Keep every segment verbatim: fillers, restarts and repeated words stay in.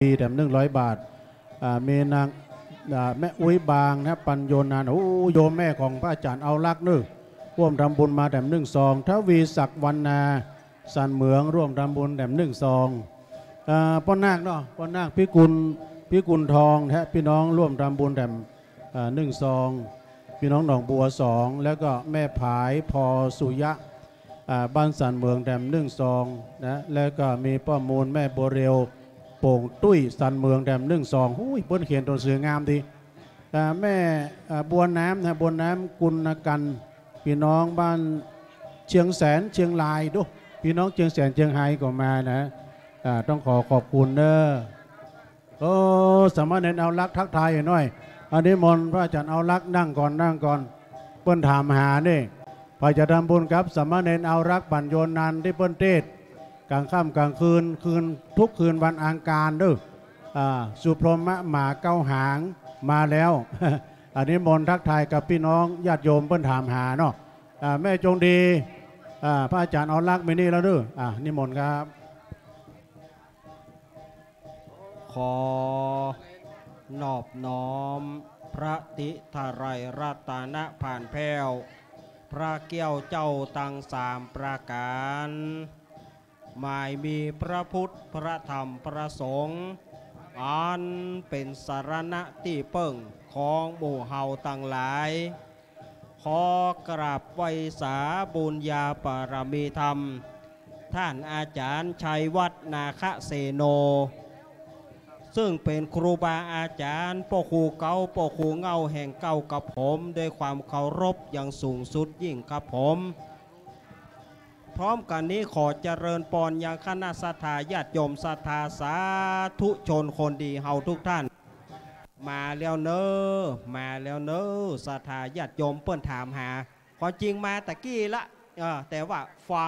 ปีแถมหนึ่งร้อยบาทมีนางแม่อุ้ยบางนะปัญโยนานโอ้โยมแม่ของพระอาจารย์เอาลักนึกร่วมทำบุญมาแถมหนึ่งซองทวีศักดิ์วรรณาสันเหมืองร่วมทำบุญแถมหนึ่งซองป้อนาคเนาะป้อนาคพิกุลพิกุลทองแท้พี่น้องร่วมทำบุญแถมหนึ่งซองพี่น้องหนองบัวสองแล้วก็แม่ผายพอสุยะบ้านสันเหมืองแถมหนึ่งซองนะแล้วก็มีป้อมูลแม่บัวเร็วโป่งตุ้ยสันเมืองแถมหนึ่งซองหุ้ยเปิ้นเขียนตัวเสืองามดีแม่บัวน้ำนะบัวน้ำกุลกันพี่น้องบ้านเชียงแสนเชียงรายดูพี่น้องเชียงแสนเชียงไฮ้ก็มานะต้องขอขอบคุณเนอะโอ้สามารถเน้นเอาลักทักทายหน่อยอันนี้มนพระอาจารย์เอาลักนั่งก่อนนั่งก่อนเปิ้นถามหานี่พอจะทำบุญครับสามารถเน้นเอารักปัญโยนันที่เปิ้นเทศกลางค่ำกลางคืนคืนทุกคืนวันอังคารด้วยสุพรหมะหมาเก้าหางมาแล้วอันนี้มนทักทายกับพี่น้องญาติโยมเปิ้นถามหาเนาะแม่จงดีพระอาจารย์เอาลักไม่นี่แล้วด้วยนิมนต์ครับขอนอบน้อมพระติทาไรรัตนะผ่านแพ้วพระเกี้ยวเจ้าตังสามประการหมายมีพระพุทธพระธรรมพระสงฆ์อันเป็นสารณะที่เปิ่งของหมู่เฮาตั้งหลายขอกราบไว้สาบุญญาปารมีธรรมท่านอาจารย์ชัยวัฒน์นาคเสโนซึ่งเป็นครูบาอาจารย์พ่อครูเก่าพ่อครูเงาแห่งเก่ากับผมด้วยความเคารพอย่างสูงสุดยิ่งกับผมพร้อมกันนี้ขอเจริญพรยังคณะศรัทธาญาติโยมศรัทธาสาธุชนคนดีเฮาทุกท่านมาแล้วเนอะมาแล้วเนอะศรัทธาญาติโยมเปิ้นถามหาขอจริงมาตะกี้ละแต่ว่าฟัง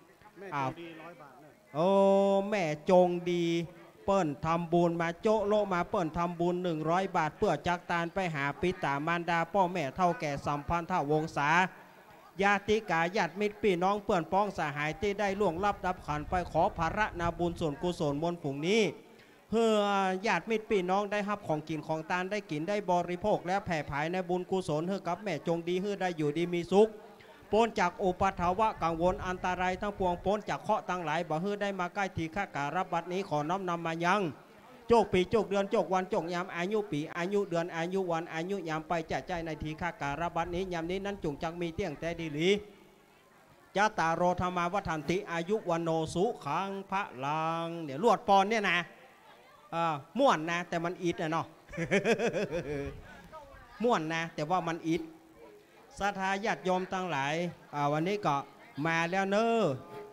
โอ้แม่จงดีเปิ้นทำบุญมาโจโลมาเปิ้นทำบุญหนึ่งร้อยบาทเพื่อจักตานไปหาปิตามารดาพ่อแม่เท่าแก่สัมพันธ์เท่าวงศาญาติกาญาติมิตรพี่น้องเพื่อนพ้องสหายที่ได้ล่วงลับดับขันไปขอภาระนาบุญส่วนกุศลมนต์ผงนี้เพื่อญาติมิตรพี่น้องได้รับของกินของทานได้กินได้บริโภคและแผ่ภายในบุญกุศลเพื่อกับแม่จงดีเพื่อได้อยู่ดีมีสุขพ้นจากอุปทาวะกังวลอันตรายทั้งปวงพ้นจากเคราะห์ตั้งหลายบ่เพื่อได้มาใกล้ทีฆาการบัดนี้ขอน้อมนำมายังโจกปีโจกเดือนโจกวันโจกยามอายุปีอายุเดือนอายุวันอายุยามไปจะใจในทีฆาการบัดนี้ยามนี้นั้นจงจังมีเตี้ยงแต่ดีหลียะตาโรธรรมาวัฏันติอายุวันโนสุขังพระลังเดี๋ยวลวดปอนเนี่ยนะม่วนนะแต่มันอิดนะเนาะ ม่วนนะแต่ว่ามันอิดศรัทธาญาติโยมทั้งหลายวันนี้ก็มาแล้วเนอะ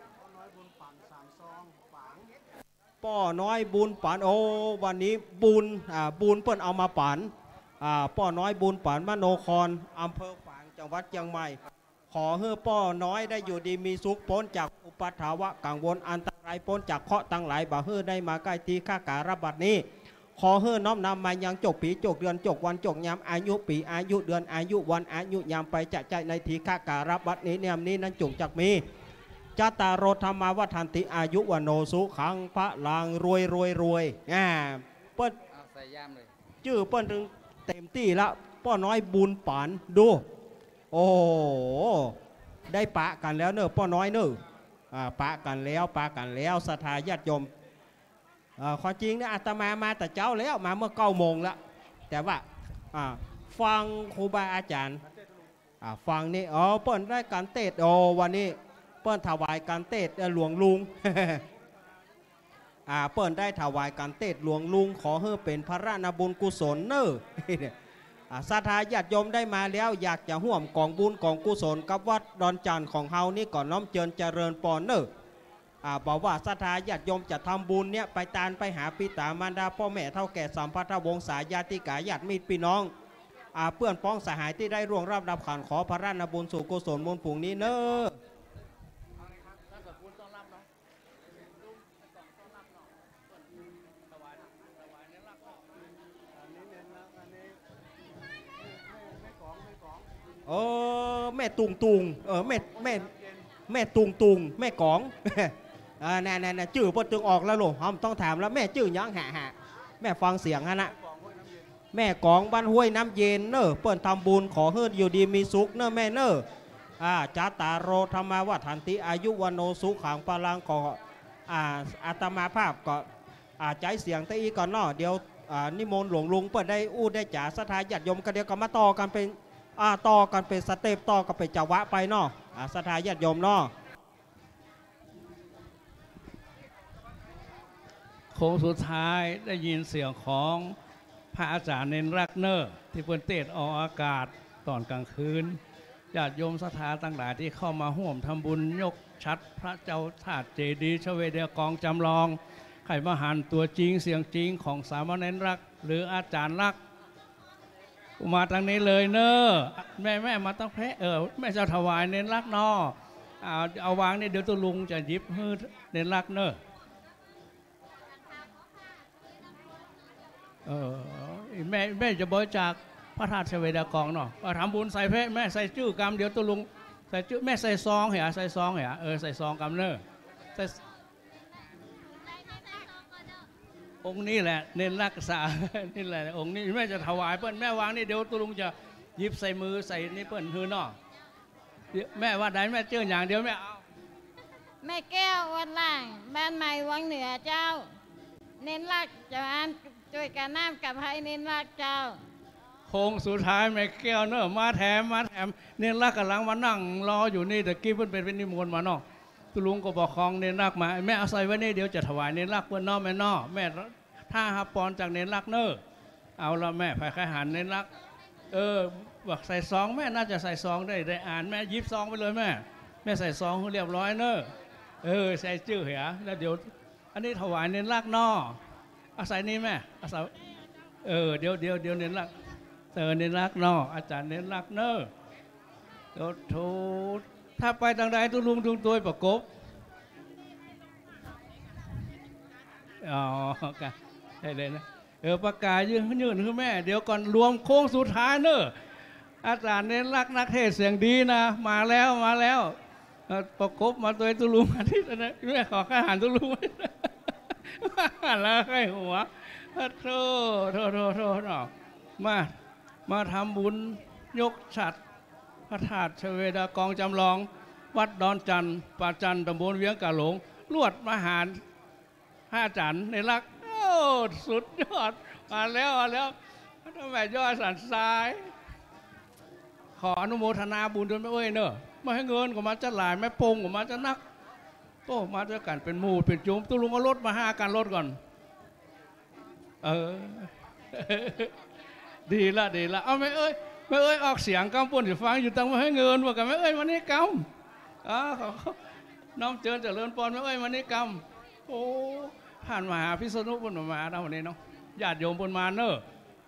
ป้อน้อยบุญปันโอ้วันนี้บุญบุญเปิ้นเอามาปันป้อน้อยบุญปันมโนครอำเภอฝางจังหวัดเชียงใหม่ขอให้ป้อน้อยได้อยู่ดีมีสุขพ้นจากอุปทาวะกังวลอันตรายพ้นจากเคราะห์ตั้งหลายบ่เฮือได้มาใกล้ทีฆาการบัดนี้ขอเฮือน้อมนำมายังจกปีจกเดือนจกวันจกยามอายุปีอายุเดือนอายุวันอายุยามไปจะใจในทีฆาการบัดนี้เนี่ยนี้นั้นจงจักมีจัตตารโรธรรมาวัฏันติอายุวันโนสุขังพระลังรวยรวยรวยอ่าเปิ้ลชื่อเปิ้ลถึงเต็มที่ละป้อน้อยบุญปันดูโอ้ได้ปะกันแล้วเนอะป้อน้อยเนอะปะกันแล้วปะกันแล้วศรัทธาญาติโยมข้อจริงเนี่ยอาตมามาแต่เจ้าแล้วมาเมื่อเก้าโมงแล้วแต่ว่าฟังครูบาอาจารย์ฟังนี่อ๋อเปิ้ลได้การเทศโอ้วันนี้เปิ้ลถวายการเทศหลวงลุง เปิ้ลได้ถวายการเทศหลวงลุงขอให้เป็นพระนาบุญกุศลเนอะศรัทธาญาติโยมได้มาแล้วอยากจะห่วมกองบุญกองกุศลกับวัดดอนจันทร์ของเฮานี่ก่อนน้อมเจิญเจริญปอนเนอะบอกว่าศรัทธาญาติโยมจะทำบุญเนี่ยไปตานไปหาปิตามารดาพ่อแม่เท่าแก่สัมพัทธวงศาญาติกาญาติมิตรพี่น้องเพื่อนพ้องสหายที่ได้ร่วงรับดับขันขอพระนาบุญสู่กุศลมนต์ผงนี้เนอะเออแม่ตุงตุงเออแม่แม่แม่ตุงตุงแม่กองอ่าแน่แน่แน่จื่อเปิดตึงออกแล้วหรอผมต้องถามแล้วแม่จื่อยังหะหะแม่ฟังเสียงฮะนะแม่กองบ้านห้วยน้ำเย็นเนอะเปิ่นทำบุญขอเฮืดอยู่ดีมีสุขเนอะแม่เนอะอ่าจาตาโรธรรมาวัฏันติอายุวันโนสุขังปาลังก็อ่าอาตมาภาพก็อ่าใจเสียงตะอีก่อนเนาะเดี๋ยวอ่านิมนต์หลวงลุงเปิดได้อู้ได้จ่าสถาญาติโยมกันเดียวก็มาต่อกันเป็นอ่าต่อกันเป็นสเต็ปต่อกันเป็นจังหวะไปเนาะอ่าสถาญาติโยมเนาะโค้งสุดท้ายได้ยินเสียงของพระอาจารย์เน้นรักเนอร์ที่เปิ่นเทศออกอากาศตอนกลางคืนญาติโยมศรัทธาต่างหลายที่เข้ามาร่วมทำบุญยกชัดพระเจ้าธาตุเจดีย์ชเวเดียกองจำลองไข่มหันตัวจริงเสียงจริงของสามเณรรักหรืออาจารย์รักมาทางนี้เลยเนอแม่แม่มาต้องแพ้เออแม่จะถวายเน้นรักนอเอาเอาวางนี่เดี๋ยวตัวลุงจะหยิบให้เน้นรักเนอเออแม่แม่จะบริจาคพระธาตุเสวดากองเนาะว่าทำบุญใส่เพะแม่ใส่ชื่อกรรมเดี๋ยวตัวลุงใส่ชื่อแม่ใส่ซองเหรอใส่ซองเหรอเออใส่ซองกรรมเนอใส่องค์นี้แหละเน้นรักษานี่แหละองค์นี้แม่จะถวายเปิ้ลแม่วางนี่เดี๋ยวตัวลุงจะหยิบใส่มือใส่นี่เปิ้ลฮือเนาะแม่ว่าได้แม่เจออย่างเดียวแม่เอาแม่แก้ววัดล่างบ้านใหม่วังเหนือเจ้าเน้นรักจะอ่านช่วยกันน้ำกับให้เน้นรักเจ้าโค้งสุดท้ายแม่แก้วเนอะมาแถมมาแถมเน้นรักกำลังมานั่งรออยู่นี่แต่กี้เพิ่นเป็นเป็นนิมนต์มาเนาะตุลุงก็บอกคองเน้นรักมาแม่เอาใส่ไว้นี่เดี๋ยวจะถวายเน้นรักเพื่อนนอแม่นอแม่ถ้าฮับปอนจากเน้นรักเนอะเอาละแม่ไผ่ไข่หันเน้นรักเออบอกใส่ซองแม่น่าจะใส่ซองได้ได้อ่านแม่ยิบซองไปเลยแม่แม่ใส่ซองเรียบร้อยเนอะเออใส่ชื่อเหรอแล้วเดี๋ยวอันนี้ถวายเน้นรักนออาศัยนี่แม่อาศัยเออเดี๋ยวเดี๋ยวเดี๋ยวเน้นรักเออเน้นรักนออาจารย์เน้นรักเนอะโอ้โถถ้าไปทางใดตุลุงทุงตัวประกบอ๋อกันได้เลยนะเออประกาศยืนยืนคือแม่เดี๋ยวก่อนรวมโค้งสุดท้ายเนอะอาจารย์เน้นรักนักเทศเสียงดีนะมาแล้วมาแล้วประกบมาตัวตุลุงมาที่นะแม่ขอข้าหันตุลุงแล้วให้หัวโทษโทษโทษโทษมามาทำบุญยกฉัดพระธาตุเสวดากองจำลองวัดดอนจันทร์ป่าจันทร์ตำบลเวียงกะหลงลวดมหารห้าจันในรักโอ้สุดยอดมาแล้วมาแล้วทำไมยอดสันทราย ขออนุโมทนาบุญด้วยแม่เอ้ยเนอะมาให้เงินก็มาจะหลายแม่ปงก็มาจะนักโอ้มาจะกันเป็นหมู่เป็นจุ่มตุลุงเอารถมาห้ากันรถก่อนเออดีละดีละเอาแม่เอ้ยแม่เอ้ยออกเสียงกำปุ่นจะฟังอยู่ตั้งมาให้เงินว่ากันแม่เอ้ยวันนี้กำอ๋อน้องเจริญเจริญปอนแม่เอ้ยวันนี้กำโอ้ผ่านมาหาพิษณุปุ่นมาแล้ววันนี้เนาะญาติโยมปุ่นมาเนอะ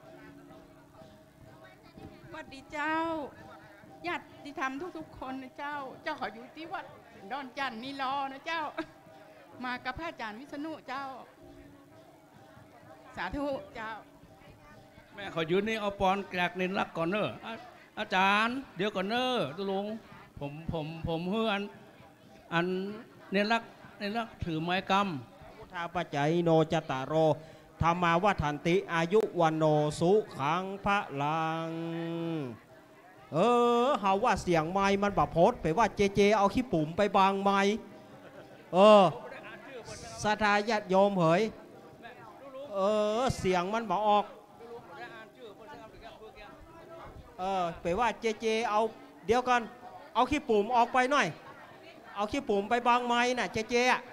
สวัสดีเจ้าญาติธรรมทุกๆคนนะเจ้าเจ้าขออยู่ที่วัดดอนจันทร์นี่รอนะเจ้ามากับพระอาจารย์วิษณุเจ้าสาธุเจ้าแม่ขอยืนนี่เอาปอนแกลกนินรักก่อนเนอะอาจารย์เดี๋ยวก่อนเนอะตุลุงผมผมผมเฮือนอันเนรักเนรักถือไม้กำพุทธาปัจจัยโนจตารโรธรรมาวัฏันติอายุวันโนสุขังพระลังเออเฮาว่าเสียงไม้มันแบบโพสไปว่าเจเจเอาขี้ปุ่มไปบางไม้เออสถาญาติโยมเหยเออเสียงมันบอกออกเออไปว่าเจเจเอาเดี๋ยวกันเอาขี้ปุ่มออกไปหน่อยเอาขี้ปุ่มไปบางไม้น่ะเจเจอะ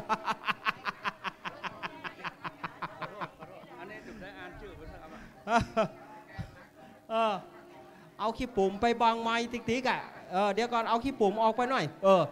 เออเอาขี้ปุ่มไปบางไม้ติ๊กๆอ่ะเออเดี๋ยวก่อนเอาขี้ปุ่มออกไปหน่อยเออ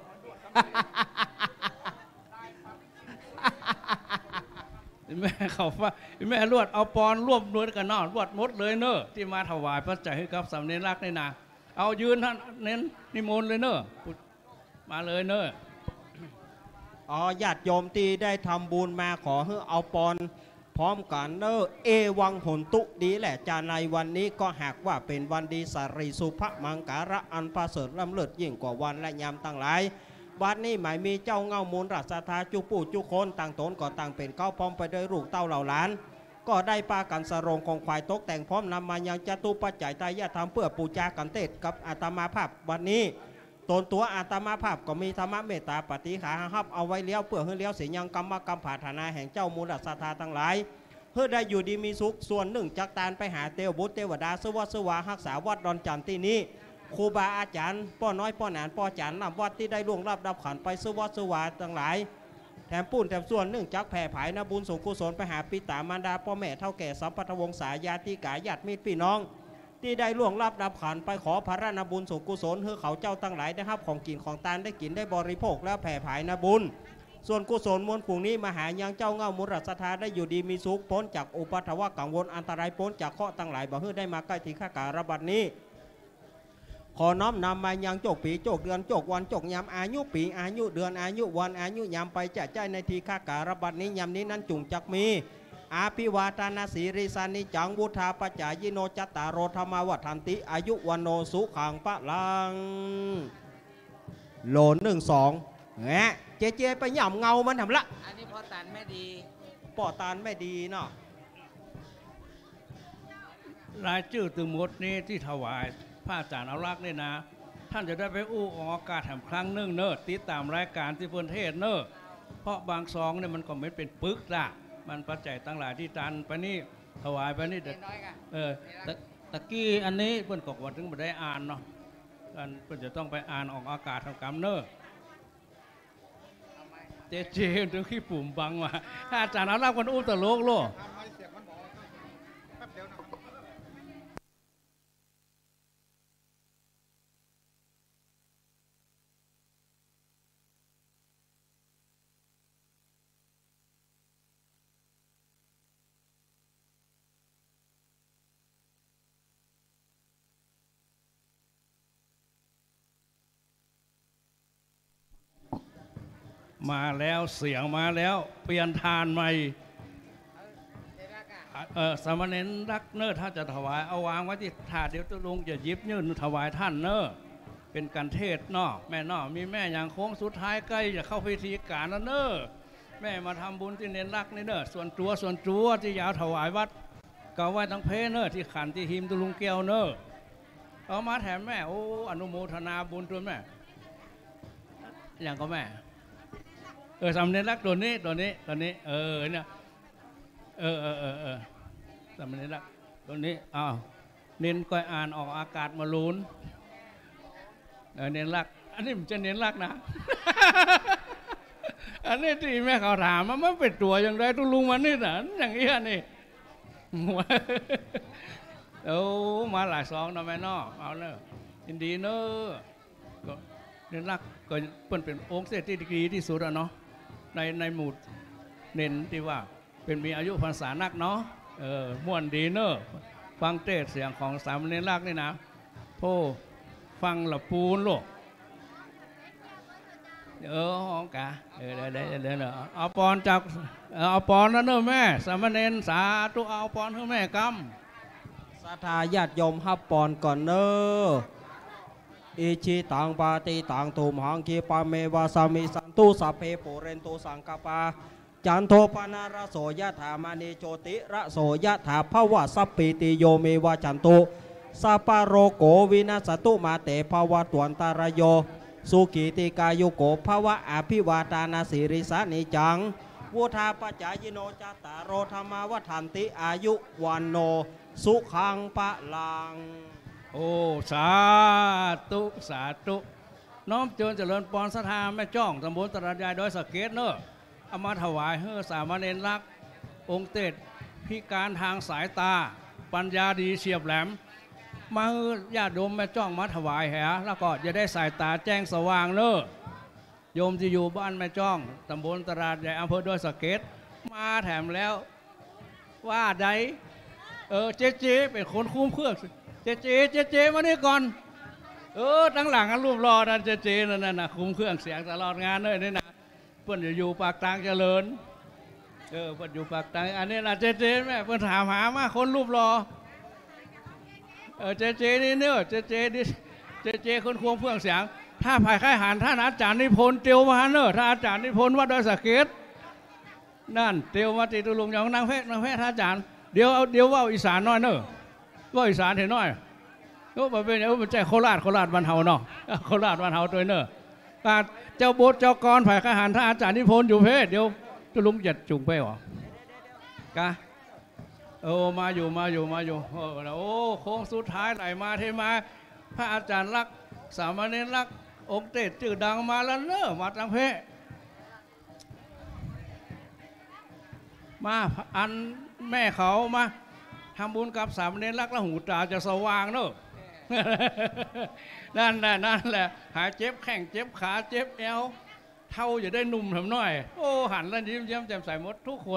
แม่เขาว่าแม่รวดเอาปอนรวบรวดกันนอรวดมดเลยเนอะที่มาถวายพระจัยให้กับสามเณรรักในนาเอายืนท่านเน้นนิมนต์เลยเนอะมาเลยเนอะอ๋อญาติโยมที่ได้ทำบุญมาขอให้เอาปอนพร้อมกันเนอะเอวังหนตุดีแหละจาในวันนี้ก็หากว่าเป็นวันดีสารีสุภมังการะอันประเสริฐล้ำเลิศยิ่งกว่าวันและยามตั้งหลายบัดนี้หมายมีเจ้าเงามูลรัศธาจุปู่จุคนต่างตนก็ต่างเป็นเก้าพร้อมไปด้วยลูกเต้าเหล่าหลานก็ได้ปากันสรงของควายตกแต่งพร้อมนำมายังจตุปัจจัยตายาธรรมเพื่อปูจากันเทศกับอาตมาภาพวันนี้ตนตัวอาตมาภาพก็มีธรรมะเมตตาปฏิขาหับเอาไว้เลี้ยวเพื่อให้เลี้ยวเสียยังกรรมกรรมผาธนาแห่งเจ้ามูลศรัทธาทั้งหลายเพื่อได้อยู่ดีมีสุขส่วนหนึ่งจากตานไปหาเทวบุตรเทวดาสวัสดิ์สวารักษาวัดดอนจันทร์ที่นี้ครูบาอาจารย์ป้อน้อยป้อหนานป้อจานนำวัดที่ได้ล่วงลับดับขันไปสวัสดิ์สวาทั้งหลายแถมปูนแถมส่วนหนึ่งจากแผ่ผายนบุญสงกุศลไปหาปิตามารดาพ่อแม่เท่าแก่สัมปทวงศาญาติกาญาติมิตรพี่น้องที่ได้ล่วงลับดับขันไปขอพระราชบุญสงกุศลเพื่อเขาเจ้าตั้งหลายได้รับของกินของตานได้กินได้บริโภคแล้วแผ่ผายนบุญส่วนกุศลมวลผงนี้มาหายังเจ้าเงามุรศรัทธาได้อยู่ดีมีสุขพ้นจากอุปัฏฐวะกังวลอันตรายพ้นจากข้อตั้งหลายบ่เพื่อได้มาใกล้ที่ข้าการบัดนี้ขอน้อมนำมายังโจกปีโจกเดือนโจกวันโจกยามอายุปีอายุเดือนอายุวันอายุยามไปจะใจในทีข้าการบัดนี้ยามนี้นั้นจุงจักมีอาภิวาทนาสีริสานิจังวุธาปจายโนจัตตารโรธรรมวัฏันติอายุวันโนสุขังปะลังโหลนหนึ่งสองแงะเจเจไปหย่ำเงามันทำละอันนี้พอตันไม่ดีปอตานไม่ดีเนาะรายชื่อตึงหมดนี้ที่ถวายพระอาจารย์เอารักนี่นะท่านจะได้ไปอู้ออกอากาศแถมครั้งนึงเนอะติดตามรายการที่เพื่อนเทศเนอะเพราะบางซองเนี่ยมันก็ไม่เป็นปึกละมันปัจจัยตั้งหลายที่ตันไปนี่ถวายไปนี่เด็ดเออตะกี้อันนี้เพื่อนกอกวันถึงไม่ได้อ่านเนาะกันเพื่อนจะต้องไปอ่านออกอากาศทำกรรมเนอะเจเจถึงขี้ปุ่มบังมาถ้าอาจารย์เอารักคนอู้ตะโลกโลมาแล้วเสียงมาแล้วเปลี่ยนทานใหม่เออสามเณรรักเนอถ้าจะถวายเอาวางไว้ที่ถาดเดี๋ยวตุลุงจะยิบยื่นถวายท่านเนอเป็นการเทศเนาะแม่เนาะมีแม่อย่างโค้งสุดท้ายใกล้จะเข้าพิธีการแล้วเนอแม่มาทำบุญที่เน้นรักนี่เนอส่วนตัวส่วนตัวที่ยาวถวายวัดก็ไว้ทั้งเพเนอที่ขันที่หิมตุลุงเกียวเนอเอามาแถมแม่โอ้อนุโมทนาบุญตัวแม่อย่างก็แม่เออสามเณรรักตัวนี้ตัวนี้ตัวนี้เออเนี่ยเออเออเออเออสามเณรรักตัวนี้อ้าวเน้นก็อ่านออกอากาศมาลุ้นเออเน้นรักอันนี้มันจะเน้นรักนะ อันนี้ที่แม่เขาถามมันไม่เป็นตัวอย่างไรตุลุงมันนี่นะอย่างนี้นี่โอ้มาหลายซองนะแม่นอเอาเนอะยินดีเนอะก็เน้นรักก็เปิ้นเป็นองค์เศรษฐีดีที่สุดอะเนาะในในหมู่เน้นที่ว่าเป็นมีอายุพรรษานักเนาะเออม่วนดีเนอะฟังเทศเสียงของสามเณรรักนี่นะโธ่ฟังละปูนโลกเออห้องกะเออเดี๋ยวเดี๋ยวเดี๋ยวเนาะเอาปอนจากเอาปอนนั่นเนอะแม่สามเณรสาธุเอาปอนให้แม่กำศรัทธาญาติโยมฮับปอนก่อนเนอะอิชิตังปาติตังตุมหังคีปาเมวาสามิสันตุสัพเพโปเรนตุสังกปาจันโทปนาระโสยถามานิโจติระโสยถาภวะสัพปิติโยเมวาจันตุสัปปโรโกวินาสตุมาเตภวะตวนตารโยสุขีติกายุโกภวะอภิวาตานาสิริสานิจังวุธาปจายโนจัตตารโรธรรมวัฏันติอายุวันโนสุขังปะลังโอ้สาธุสาธุน้อมเจริญเจริญปอนศรัทธาแม่จ้องตำบลตราดยายดอยสะเก็ดเนอะเอามาถวายเฮ้อสามเณรรักองค์เตศพิการทางสายตาปัญญาดีเฉียบแหลมมาญาติโยมแม่จ้องมาถวายแห่แล้วก็จะได้สายตาแจ้งสว่างเนอะโยมที่อยู่บ้านแม่จ้องตำบลตราดยายอำเภอดอยสะเก็ดมาแถมแล้วว่าใดเออเจ๊เจ๊เป็นคนคุ้มเครื่องเจเจเจเจมานี่ก่อนเออตั้งหลังกันรูปรอนั่นเจเจนั่นน่ะคุมเครื่องเสียงตลอดงานเลยนี่นะเพื่อนอยู่ปากทางเจริญเออเพื่อนอยู่ปากทางอันนี้นะเจเจแม่เพื่อนถามหามาคนรูปรอเออเจเจนี่เนอะเจเจดิเจเจคนคุมเครื่องเสียงถ้าภายค่ายหันท่านอาจารย์นิพนธ์เตียวมาเนอะถ้าอาจารย์นิพนธ์วัดดอยสะเก็ดนั่นเตียวมาติตุลุงอย่างนางเพชรนางเพชรท่านอาจารย์เดี๋ยวเดี๋ยวว่าอีสานน้อยเนอะว่าอีสานเห็นน้อยโอ้มาเป็นเออมันใจโคราชโคราชบ้านเฮาเนาะโคราชบ้านเฮาตัวเนอะเจ้าโบสเจ้ากรฝ่ายทหารท่านอาจารย์นิพนธ์อยู่เพศเดี๋ยวจะลุงหยัดจุงไปหรอกะโอ้มาอยู่มาอยู่มาอยู่โอ้โอ้โค้งสุดท้ายไหลมาเทมาพระอาจารย์รักสามเณรรักองค์เตจจืดดังมาแล้วเนอะมาตังเพศมาอันแม่เขามาทำบุญกับสามเณรรักแล้วหูตาจะสว่างเนอะนั่นแหละนั่นแหละหายเจ็บแข้งเจ็บขาเจ็บเอวเท่าจะได้หนุ่มทำหน่อยโอ้หันแล้วยิ้มแย้มแจ่มใสหมดทุกคน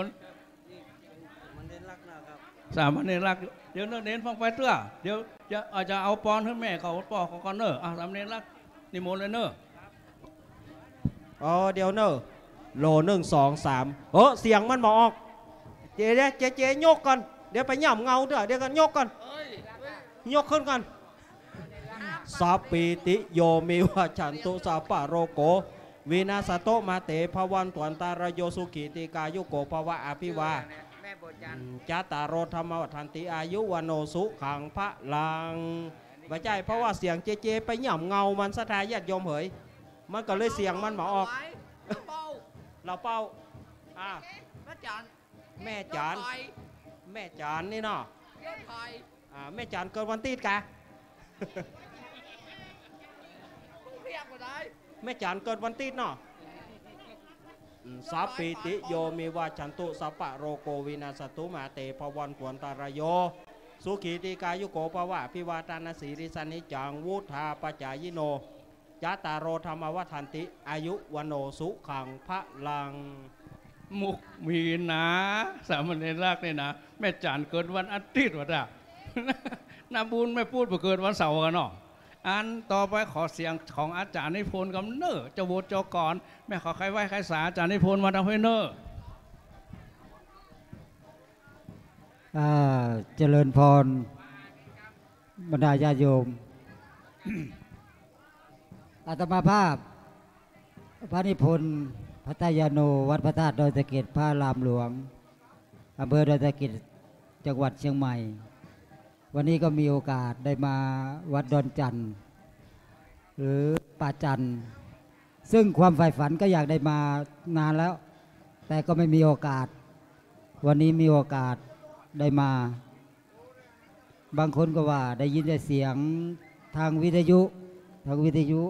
สามเณรรักเดี๋ยวเน้นฟังไปเตื้อเดี๋ยวจะอาจจะเอาปอนให้แม่เขาปอเขาก่อนเนอะสามเณรรักนิมนต์เลยเนอะอ๋อเดี๋ยวเนอะโลหนึ่งสองสามเออเสียงมันมาออกเจ๊เจ๊เจ๊ยกก่อนเดี๋ยวไปหย่ำเงาเถอะเดี๋ยวกันยกก่อนยกขึ้นก่อนสัพปิติโยมิวะฉันตุสัพพะโรโกวินาสโตมาเตภวันตวันตารโยสุขิติกายุโกภวะอภิวาจัตตารโรธรรมวัฏันติอายุวโนสุขังพระลังไม่ใช่เพราะว่าเสียงเจเจไปหย่ำเงามันสะทายญาติโยมเหยมันก็เลยเสียงมันมาออกเราเป้าอ่าแม่จานแม่จานแม่จานนี่เนาะอ่าแม่จานเกิดวันตีดกะแม่จานเกิดวันตีดเนาะสัพปิติโยมิวะฉันตุสัพพะโรโกวินาสตุมาเตภวันปวนตารโยสุขีติกายุโกภวะพิวาตานาสีริสนิจังวุธาปจายโนจัตตารโรธรรมวัฏันติอายุวโนสุขังพระลังมุกมีนะสามเณรรักเนี่ยนะแม่จานเกิดวันอาทิตย์วะจ้ะนาบุญไม่พูดไปเกิดวันเสาร์กันเนาะอันต่อไปขอเสียงของอาจารย์นิพนธ์กำเนิดเจ้าโบสถ์เจ้ากรแม่ขอใครไหว้ใครสาอาจารย์นิพนธ์มาทำให้เนอเจริญพรบรรดาญาโยมอาตมาภาพพระนิพนธ์พัทยาโนวัดพระธาตุดอยสะเก็ดพระรามหลวงอำเภอดอยสะเก็ดจังหวัดเชียงใหม่วันนี้ก็มีโอกาสได้มาวัดดอนจันทร์หรือป่าจันทร์ซึ่งความใฝ่ฝันก็อยากได้มานานแล้วแต่ก็ไม่มีโอกาสวันนี้มีโอกาสได้มาบางคนก็ว่าได้ยินแต่เสียงทางวิทยุทางวิทยุ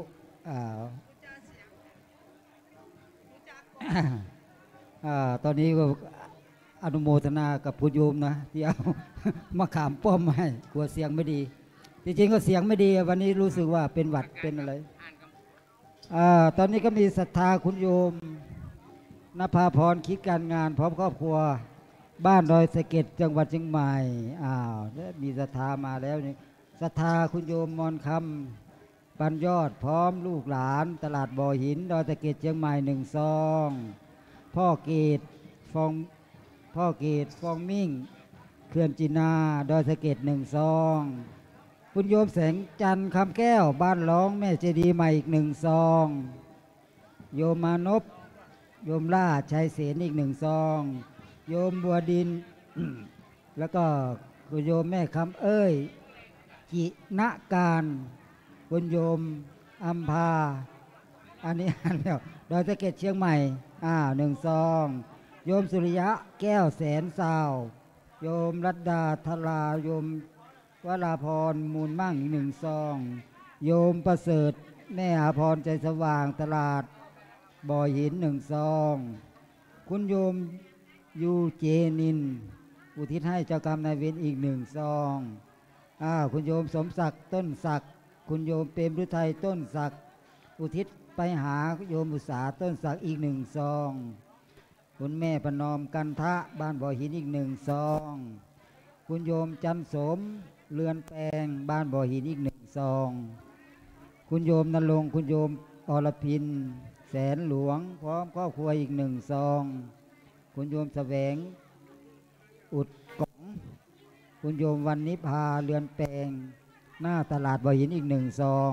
ตอนนี้ก็อนุโมทนากับผู้โยมนะที่เอามาขามป้อมให้กลัวเสียงไม่ดีจริงๆก็เสียงไม่ดีวันนี้รู้สึกว่าเป็นหวัดเป็นอะไรตอนนี้ก็มีศรัทธาคุณโยมนภาพรคิดการงานพร้อมครอบครัวบ้านดอยสะเก็ดจังหวัดเชียงใหม่อ้าวมีศรัทธามาแล้วนี่ศรัทธาคุณโยมมอนคำปันยอดพร้อมลูกหลานตลาดบ่อหินดอยสะเก็ดเชียงใหม่หนึ่งซองพ่อเกตฟองพ่อเกตฟองมิ่งเขื่อนจีนาดอยสะเก็ดหนึ่งซองคุณโยมแสงจันทร์คำแก้วบ้านร้องแม่เจดีใหม่อีกหนึ่งซองโยมมานพโยมล่าชัยเสนอีกหนึ่งซองโยมบัวดิน แล้วก็คุณโยมแม่คำเอ้ยกิณการคุณโยมอัมพาอันนี้อันแล้วดอยสะเก็ดเชียงใหม่อ่าหนึ่งซองโยมสุริยะแก้วแสนสาวโยมรัตดาธราโยมวราพรมูลมั่งอีกหนึ่งซองโยมประเสริฐแม่อาพรใจสว่างตลาดบ่อหินหนึ่งซองคุณโยมยูเจนินอุทิศให้เจ้ากรรมนายเวรอีกหนึ่งซองอ่าคุณโยมสมศักดิ์ต้นศักดิ์คุณโยมเปรมฤทัยต้นศักดิ์อุทิศไปหาโยมอุษาต้นศักดิ์อีกหนึ่งซองคุณแม่ประนอมกันทะบ้านบ่อหินอีกหนึ่งซองคุณโยมจันสมเรือนแปลงบ้านบ่อหินอีกหนึ่งซองคุณโยมนรงค์คุณโยมอรพินแสนหลวงพร้อมครอบครัวอีกหนึ่งซองคุณโยมแสวงอุดกองคุณโยมวันนิพาเรือนแปลงหน้าตลาดบ่อหินอีกหนึ่งซอง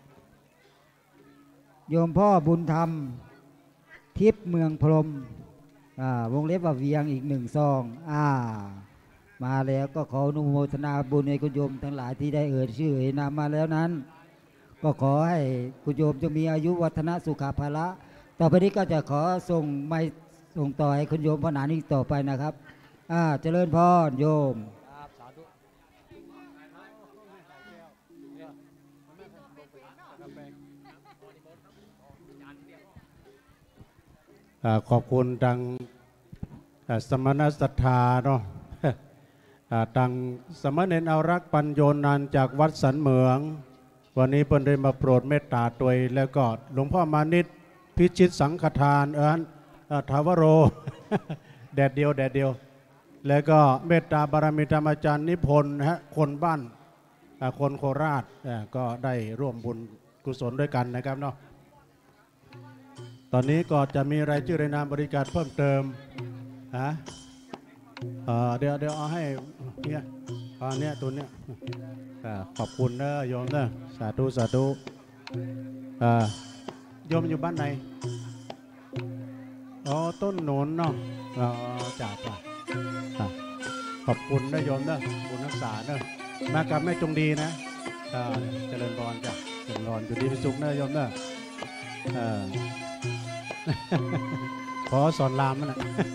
โยมพ่อบุญธรรมทิพย์เมืองพรหมวงเล็บว่าเวียงอีกหนึ่งซองอ่ามาแล้วก็ขออนุโมทนาบุญในคุณโยมทั้งหลายที่ได้เอ่ยชื่อเอ่ยนามมาแล้วนั้น ก็ขอให้คุณโยมจะมีอายุวัฒนะสุขภาละต่อไปนี้ก็จะขอส่งไม้ส่งต่อให้คุณโยมพนานี้ต่อไปนะครับอ่าเจริญพรโยมอ่าขอบคุณทางอ่าสมณศรัทธาเนาะ อ่าทางสมณเณรเอารักษ์ปัญโยนันท์จากวัดสันเหมือง วันนี้เพิ่นได้มาโปรดเมตตาตัวยแล้วก็หลวงพ่อมานิตพิชิตสังฆทานเอิญทาวโร แดดเดียวแดดเดียว แล้วก็เมตตาบารมีธรรมอาจารย์นิพนธ์นะฮะคนบ้านอ่าคนโคราชอ่าก็ได้ร่วมบุญกุศลด้วยกันนะครับเนาะตอนนี้ก็จะมีรายชื่อรายนามบริการเพิ่มเติมฮะเอ่อเดี๋ยวเดี๋ยวเอาให้เนี่ยเอาเนี่ยตัวเนี้ยอ่าขอบคุณเนอะโยมเนอะสาธุสาธุอ่าโยมอยู่บ้านไหนอ๋อต้นหนุนเนาะอ๋อจ่าจ่าอ่ะขอบคุณนะโยมเนอะบุญรักษาเนอะมากับแม่จงดีนะอ่าเจริญพรจ้ะเจริญพรอยู่ดีเป็นสุขเนอะโยมเนอะเออ ขอสอนรามมันนะ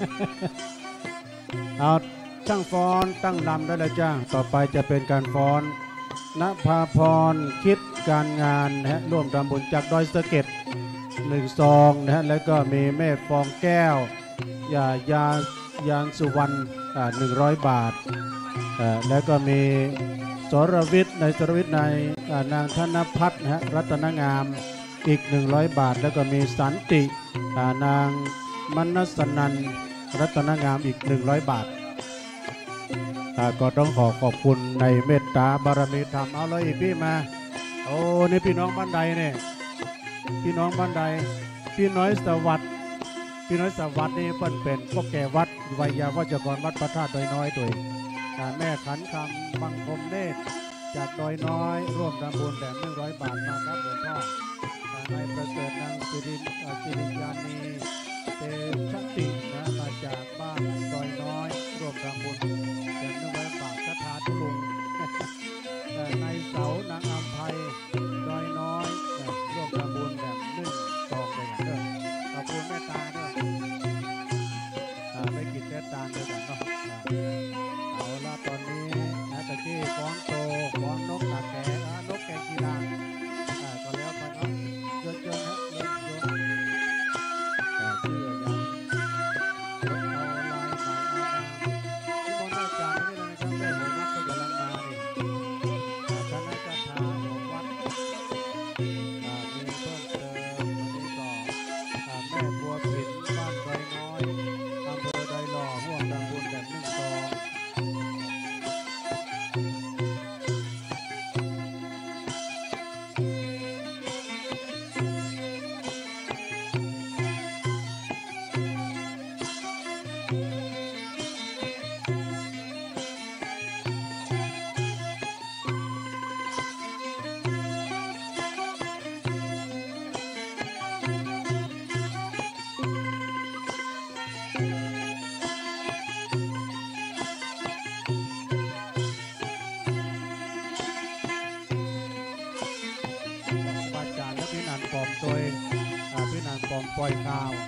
เอาช่างฟ้อนตั้งลำได้เลยจ้าต่อไปจะเป็นการฟ้อนณภาพรคิดการงานนะฮะร่วมทำบุญจากดอยสะเก็ดหนึ่งซองนะฮะแล้วก็มีแม่ฟองแก้วยายายานสุวรรณหนึ่งร้อยบาทแล้วก็มีสรวิทย์ในสรวิทย์ในนางธนพัฒน์นะฮะรัตนงามอีกหนึ่งร้อยบาทแล้วก็มีสันตินางมนัสนันรัตนงามอีกหนึ่งร้อยบาทก็ต้องขอขอบคุณในเมตตาบารมีธรรมเอาเลยพี่มาโอ้นี่พี่น้องบ้านใดเนี่ยพี่น้องบ้านใดพี่น้อยสวัสดิ์พี่น้อยสวัสดิ์นี่เพิ่นเป็นพวกแก่วัดวิยาวัจกรวัดพระธาตุดอยน้อยตัวแม่ขันคำบังคมเนตรจากดอยน้อยร่วมทำบุญแต่หนึ่งร้อยบาทมาครับหลวงพ่อนายประเสริฐนางสิริสิริยานีเตชะตินะมาจากบ้านดอยน้อยร่วมทำบุญแต่หนึ่งร้อยบาทคาถาทุลุงนายเสานางอัมภัยดอยน้อยร่วมทำบุญแบบหนึ่งสองเลยเด้อขอบคุณแม่ตาด้วยไม่กินแม่ตาด้วยกันเนาะเอาละตอนนี้นะตะกี้ฟ้องโตฟ้องนกตาแก่นกแก่กีฬาก็แล้วไปเนาะเยอะๆนะเยอะๆแต่เชื่อยังรถเอาลายใหม่เอางามที่บนหน้าจานนี่เลยนะครับแม่หัวนักก็กำลังมาเนี่ยคณะกรรมการของวัดมีเพิ่มเติมวันนี้ก็แม่บัวผินบ้านดอยน้อยอำเภอดอยหล่อร่วมทำบุญแบบหนึ่งซองปอมตัวเองพี่นางปอมปล่อยข่าว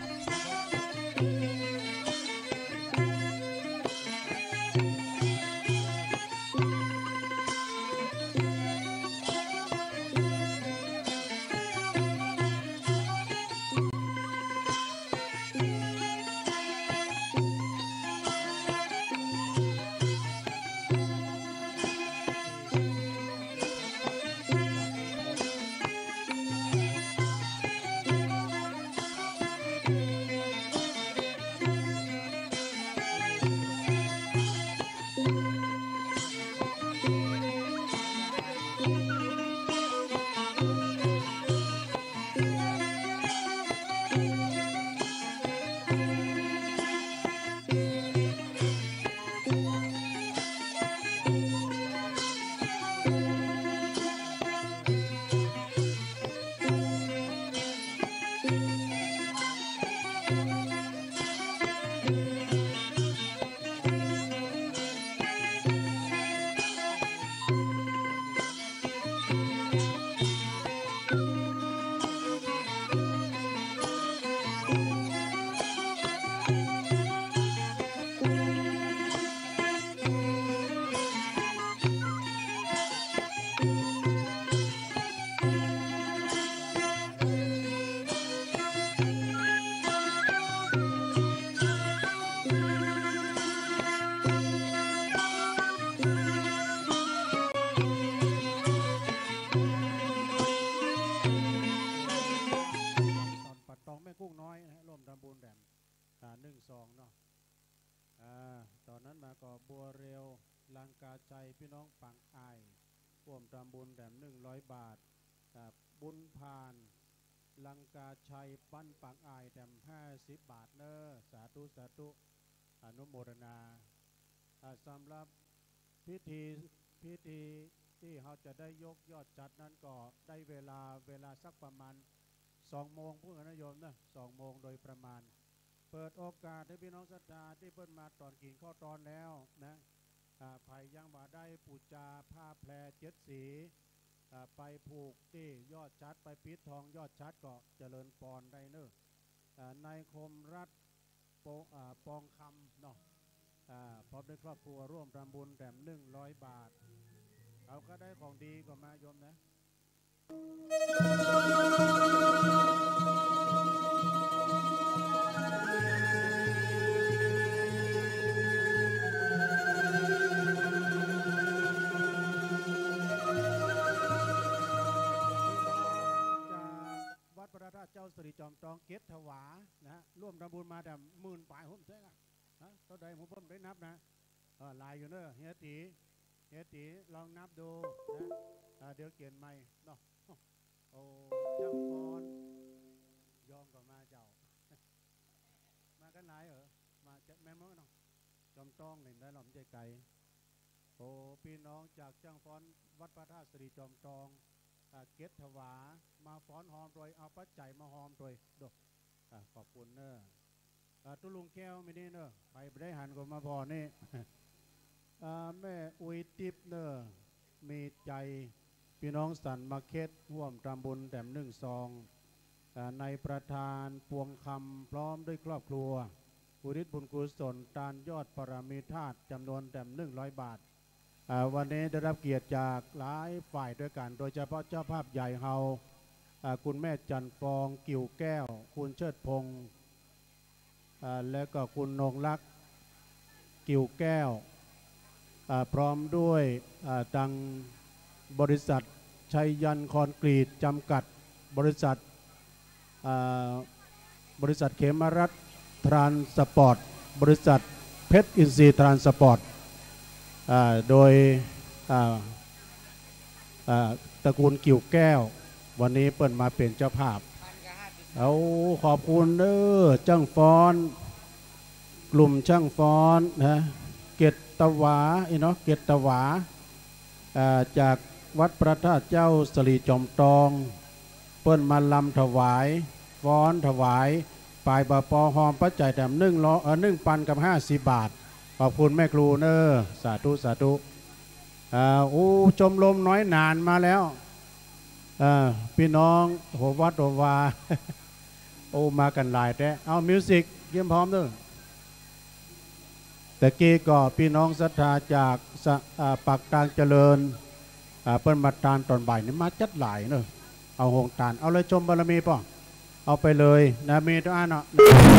ลังกาใจพี่น้องปังอายร่วมทำบุญแด่หนึ่งร้อยบาทบุญผ่านลังกาชัยปั้นปังอายแด่ห้าสิบบาทเนอสาธุสาธุอนุโมทนาสำหรับพิธีพิธีที่เขาจะได้ยกยอดจัดนั้นก็ได้เวลาเวลาสักประมาณสองโมงผู้อนุโยมนะสองโมงโดยประมาณเปิดโอกาสให้พี่น้องศรัทธาที่เพิ่นมาตอนกินข้าวตอนแล้วนะภัยยังมาได้ปูจาผ้าแพรเจ็ดสีไปผูกที่ยอดชัดไปปิดทองยอดชัดก็เจริญปอนได้เนอะนายคมรัฐปองคำเนาะพร้อมด้วยครอบครัวร่วมทำบุญแด่หนึ่งร้อยบาทเราก็ได้ของดีก็มาโยมนะวัดพระธาตุเจ้าสิริจอมทองเกศถวานะร่วมทำบุญมาแต่หมื่นปลายหุ่นเท่ากันนะตัวใดผมเพิ่มได้นับนะลายอยู่เนอะเฮียตีเฮียตีลองนับดูนะเดี๋ยวเขียนใหม่เนาะโอ้เจ้าฟอนยองก็มาเจ้ามากันหลายเหรอมาจากแม่เมื่อเนาะจอมต้องเห็นได้หล่อมใจไก่โอ้พี่น้องจากจ้างฟ้อนวัดพระธาตุสิริจอมทองเกศถวามาฟ้อนหอมโดยเอาปัจจัยมาหอมโดยดกขอบคุณเนอะตุลุงแก้วไม่นี่เนอะไปได้หันก็มาพอนี่แม่อุยติบเนอะมีใจพี่น้องสันมาเค็ดร่วมทำบุญแต้มหนึ่งซองในประธานปวงคำพร้อมด้วยครอบครัวอุทิศบุญกุศลตานยอดปรมีธาตุจำนวนแต้มหนึ่งร้อยบาทวันนี้ได้รับเกียรติจากหลายฝ่ายด้วยกันโดยเฉพาะเจ้าภาพใหญ่เฮาคุณแม่จันฟองกิ่วแก้วคุณเชิดพงษ์และก็คุณนงลักษ์กิ่วแก้วพร้อมด้วยดังบริษัทชัยยันคอนกรีตจำกัดบริษัทบริษัทเขมรัฐทรานสปอร์ตบริษัทเพชรอินทรีย์ทรานสปอร์ตโดยตระกูลกิ่วแก้ววันนี้เปิดมาเป็นเจ้าภาพเอาขอบคุณเด้อช่างฟ้อนกลุ่มช่างฟ้อนนะเกตตวาอีเนาะเกตตวาจากวัดพระธาตุเจ้าสิริจอมทองเปิ้นมาลำถวายฟ้อนถวายปลายบาปอหอมปัจจัยแถมนึ่งล้อเออนึ่งปันกับห้าสิบบาทขอบคุณแม่ครูเนอสาธุสาธุอ่าโอ้ชมรมน้อยนานมาแล้วอ่าพี่น้องหัววัดหัววาโอ้มากันหลายแต่เอามิวสิกเยี่ยมพร้อมด้วยแต่กี้ก็พี่น้องศรัทธาจากปักตางเจริญเปิ้นมาตานตอนบ่ายนี่มาจัดหลายเนอะเอาหงตานเอาเลยชมบารมีป่ะเอาไปเลยนะมีตัวอ่านเนาะ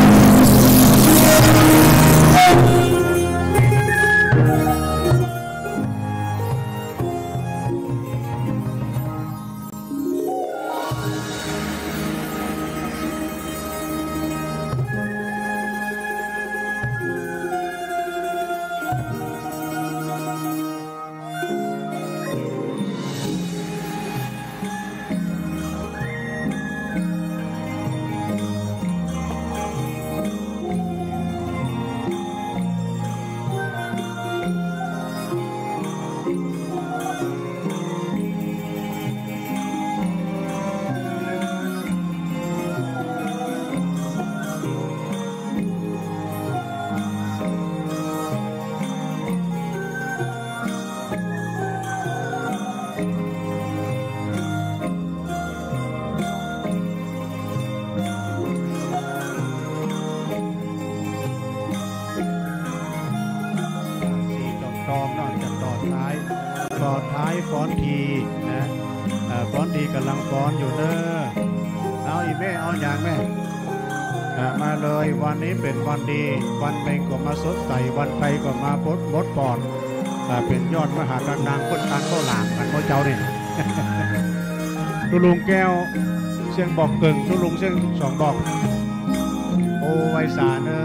ฟ้อนทีนะฟ้อนทีกำลังฟ้อนอยู่เนอะเอาอีแม่เอาอย่างแม่มาเลยวันนี้เป็นวันดีวันเพ็งก็มาสดใสวันไทยก็มาพดมดปอดเป็นยอดมหาดังดังคนตังก็หลางกันเขาเจ้าเนี่ยตุลุงแก้วเสียงบอกเก่งตุลุงเสียงสองบอกโอ้ไวสาเนอ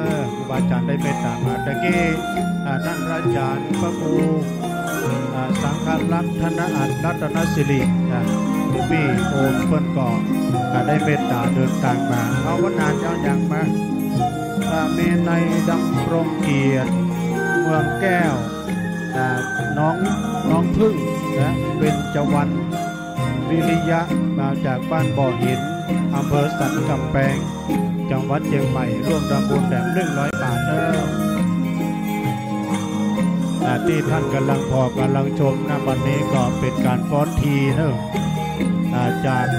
บาอาจารย์ได้เมตตามาตะกี้ท่านอาจารย์พระครูสังฆลักษณ์ธนอัตรัตนศิริพี่โอมเพิ่นก็ได้เมตตาเดินทางมาเอาวันนานเจ้าอย่างมาเมในดำรงเกียรติเมืองแก้วน้องน้องพึ่งนะเป็นจวันวิริยะมาจากบ้านบ่อหินอำเภอสันกำแพงจังหวัดเชียงใหม่ร่วมทำบุญแบบหนึ่งร้อยบาทเด้อที่ท่านกำลังพอกำลังชมนะวันนี้ก็เป็นการฟ้อนทีเนอะจาก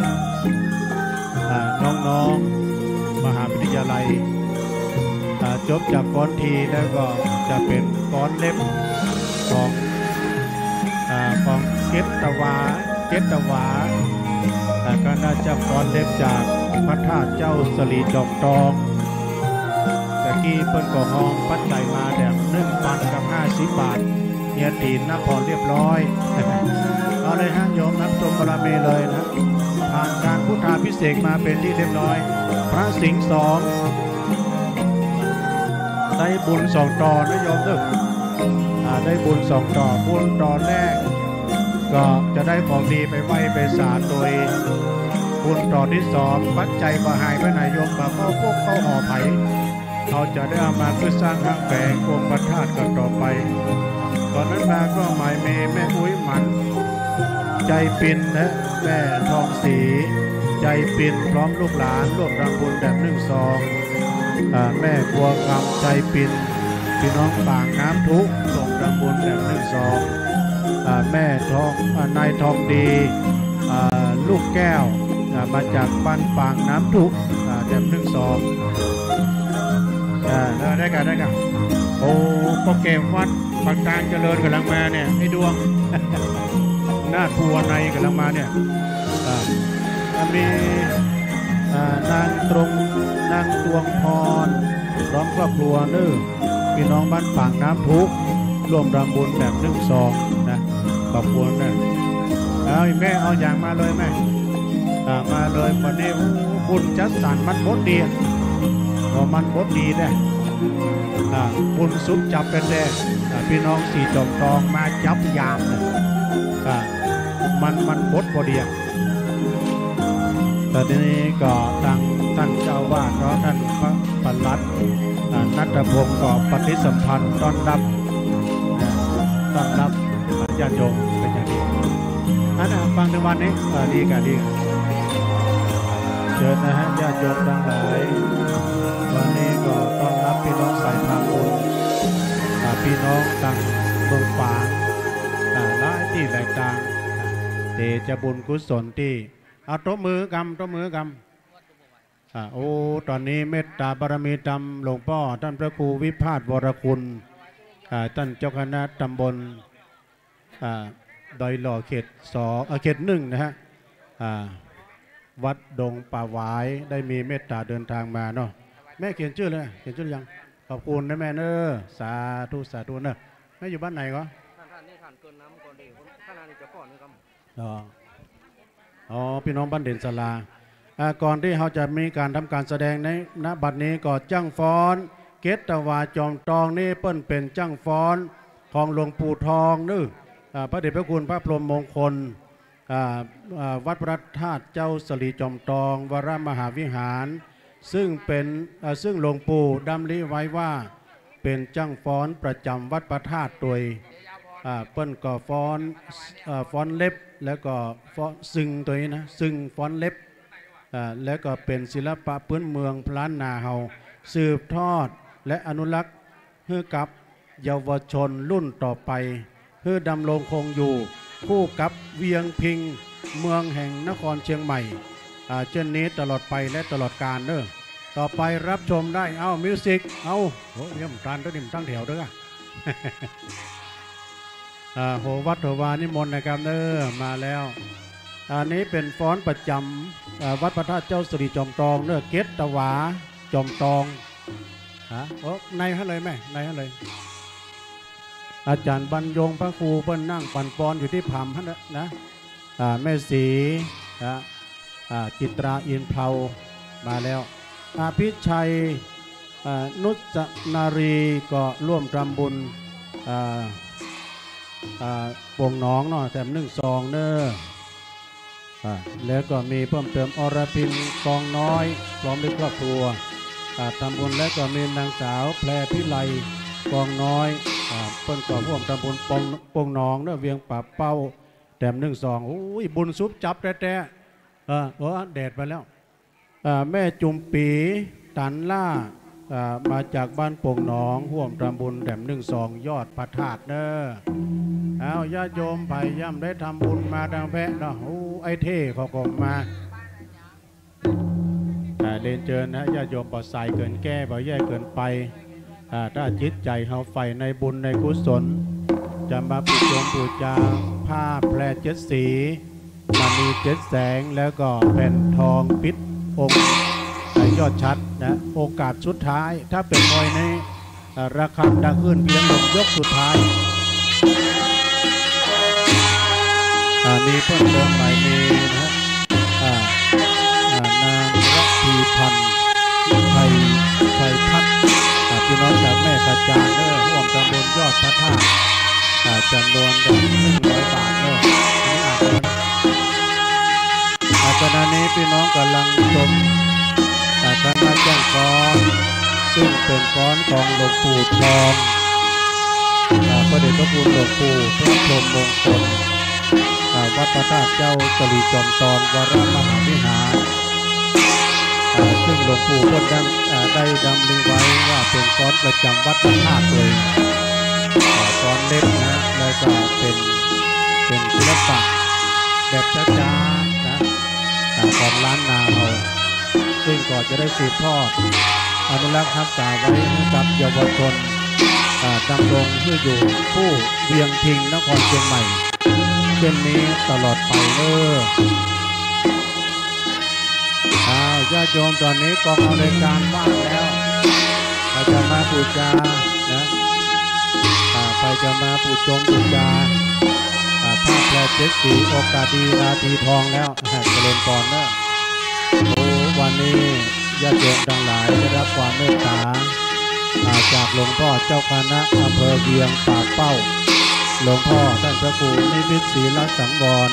น้องๆมหาวิทยาลัยจบจากฟ้อนทีแล้วก็จะเป็นฟ้อนเล็บของของเกตตวาเกตตวาก็น่าจะฟ้อนเล็บจากพระธาตุเจ้าสลีจอมทองตะกี้เพิ่นก็ห้องปัจจัยมาแดงหนึ่งพันกับห้าสิบบาทเฮียตีนนับพอเรียบร้อยเอาเลยฮะโยมนับชมบารมีเลยนะผ่านการพุทธาพิเศษมาเป็นที่เรียบร้อยพระสิงห์สองได้บุญสองต่อนะโยมเด้อได้บุญสองต่อบุญต่อแรกก็จะได้ของดีไปไหว้ไปศาลโดยบุญต่อที่สองปัจจัยบาหายไปไหนโยมบาเข้าพวกเข้าห่อไผ่เขาจะได้เอามาเพื่อสร้างห้างแปลงองค์พระธาตุกันต่อไปตอนนั้นมาก็หมายเมแม่อุ้ยหมันใจปินและแม่ทองศรีใจปินพร้อมลูกหลานร่วมรำบุญแบบหนึ่งซองแม่บัวคำใจปินพี่น้องปากน้ำทุกร่วมรำบุญแบบหนึ่งซองแม่ทองนายทองดีลูกแก้วมาจากบ้านปางน้ำทุกแบบหนึ่งซองได้กันได้กันโอ้ก็เก็บวัดบางทางเจริญกำลังมาเนี่ยให้ดวงหน้าทัวในกำลังมาเนี่ยมีนางตรงนางตวงพรพร้อมครอบครัวเนื้อพี่น้องบ้านปางน้ำทุกร่วมรำบุญแบบหนึ่งซองนะขอบคุณนะเอาแม่เอาอย่างมาเลยแม่มาเลยวันนี้บุญจัดสรรมันบดดีพอมันบดดีได้บุญสุดจับเป็นแดงพี่น้องสี่จอมทองมาจับยามเลยมันมันบดพอดีแต่ทีนี้ก็ทางท่านเจ้าวาดเพราะท่านพระปลัดนัทพงศ์ก็ปฏิสัมพันธ์ต้อนรับต้อนรับญาติโยมเป็นอย่างดีอันนั้นฟังในวันนี้ดีกันดีเชิญนะฮะญาติโยมทั้งหลายวันนี้ก็ต้อนรับพี่น้องสายทางบุญพี่น้องต่างเมืองฝางหลายที่หลายต่างเดชบุญกุศลที่เอาโต๊ะมือกำโต๊ะมือกำโอ้ตอนนี้เมตตาบารมีธรรมหลวงพ่อท่านพระครูวิพาทวรคุณท่านเจ้าคณะตำบลดอยหล่อเขตสองเขตหนึ่งนะฮะวัดดงป่าหวายได้มีเมตตาเดินทางมาเนาะแม่เขียนชื่อเลยเขียนชื่อยังขอบคุณนะแม่เนอะสาธุสาธุเนอะแม่อยู่บ้านไหนก็ท่านท่านนี่ท่านเกินน้ำก่อนดีท่านนี่จะก่อนนึงครับอ๋ออ๋อพี่น้องบ้านเด่นสลาก่อนที่เขาจะมีการทำการแสดงในณบัดนี้ก็จ้างฟ้อนเกตตวาจอมตองนี่เปิ้นเป็นจ้างฟ้อนของหลวงปู่ทองนึกพระเดชพระคุณพระพรหมมงคลวัดพระธาตุเจ้าสลีจอมตองวรมหาวิหารซึ่งเป็นซึ่งหลวงปู่ดำริไว้ว่าเป็นจ้างฟ้อนประจำวัดพระธาตุโดยเปิ้นก็ฟ้อนฟ้อนเล็บแล้วก็ฟ้อนซึ่งตัวนี้นะซึ่งฟ้อนเล็บแล้วก็เป็นศิลปะพื้นเมืองพล้านนาเฮาสืบทอดและอนุรักษ์ให้กับเยาวชนรุ่นต่อไปเพื่อดำรงคงอยู่คู่กับเวียงพิงเมืองแห่งนครเชียงใหม่เช่นนี้ตลอดไปและตลอดกาลเด้อต่อไปรับชมได้เอามิวสิกเอาโหเยี่ยมทานตัวนิ่มตั้งแถวเด้อโหวัดโหวานิมนต์นะครับเด้อมาแล้วอันนี้เป็นฟ้อนประจำวัดพระธาตุเจ้าสลีจอมตองเด้อเกตตวาจอมตองฮะโอ้ในให้เลยแม่ในให้เลยอาจารย์บรรยงพระครูเปิ้นนั่งปั่นปอนอยู่ที่ผามฮะนะแม่สีจิตราอินเพลามาแล้วอภิชัยนุจนารีก็ร่วมทำบุญปวงน้องเนาะแถมหนึ่งซองเนอแล้วก็มีเพิ่มเติมอรพินกองน้อยพร้อมด้วยครอบครัวทำบุญและก็มีนางสาวแพรพิไลกองน้อยเพิ่นก็ร่วมทำบุญปวงปวงน้องเนอะเวียงป่าเป้าแถมหนึ่งซองโอ้ยบุญซุปจับแต่แต่เออโอ้แดดไปแล้วแม่จุมปีตันล่ามาจากบ้านโป่งหนองห่วมทำบุญแถมหนึ่งสองยอดพระธาตุเนอเอาญาติโยมไปย่ำได้ทำบุญมาดังแพะเนาะโอ้ไอเท่เขาก็มาเรียนเชิญนะญาติโยมปลอดสายเกินแก้บ่แย่เกินไปถ้าจิตใจเฮาใฝ่ในบุญในกุศลจะมาปูชมปูจาผ้าแพรเจ็ดสีมันมีเจ็ดแสงแล้วก็แผ่นทองปิดองค์ยอดชัดนะโอกาสสุดท้ายถ้าเป็นมวยในราคาดังขึ้นเพียงลงยกสุดท้ายมีเพิ่มเติมหลายเมนะนางรัพีพันธ์ไทยไทยพัฒน์พี่น้องจากแม่ขจารเนอร่วมตำบลยอดพระธาตุจำนวนหนึ่งร้อยบาทเนอนี่อาจจะอาจารย์นี้พี่น้องกำลังชมคณะแจ้งก้อนซึ่งเป็นก้อนของหลวงปู่ทองพระเดชพระคุณหลวงปู่พระพรหมมงคลวัดพระธาตุเจ้าสลีจอมทองวรมหาวิหารซึ่งหลวงปู่ก็ได้ดำริไว้ว่าเป็นก้อนประจำวัดพระธาตุเลยก้อนเล็กนะแล้วก็เป็นเป็นศิลปะแบบช้าๆนะของล้านนาเราซึ่งก็จะได้สืบทอดอนุรักษ์รักษาไว้ให้กับเยาวชนดำรงเพื่ออยู่ผู้เวียงพิงนครเชียงใหม่เช่นนี้ตลอดไปเนอญาติโยมตอนนี้กองเอารายการว่างแล้วเราจะมาปูจานะไปจะมาปูชมปูจาภาพแปลเจ็ดสีโอกาสดีนาทีทองแล้วเจริญพรเนอะโอ้วันนี้ญาติโยมทั้งหลายได้รับความเมตตาจากหลวงพ่อเจ้าคณะอำเภอเวียงป่าเป้าหลวงพ่อท่านพระครูนิมิตศรีรัตน์สังวร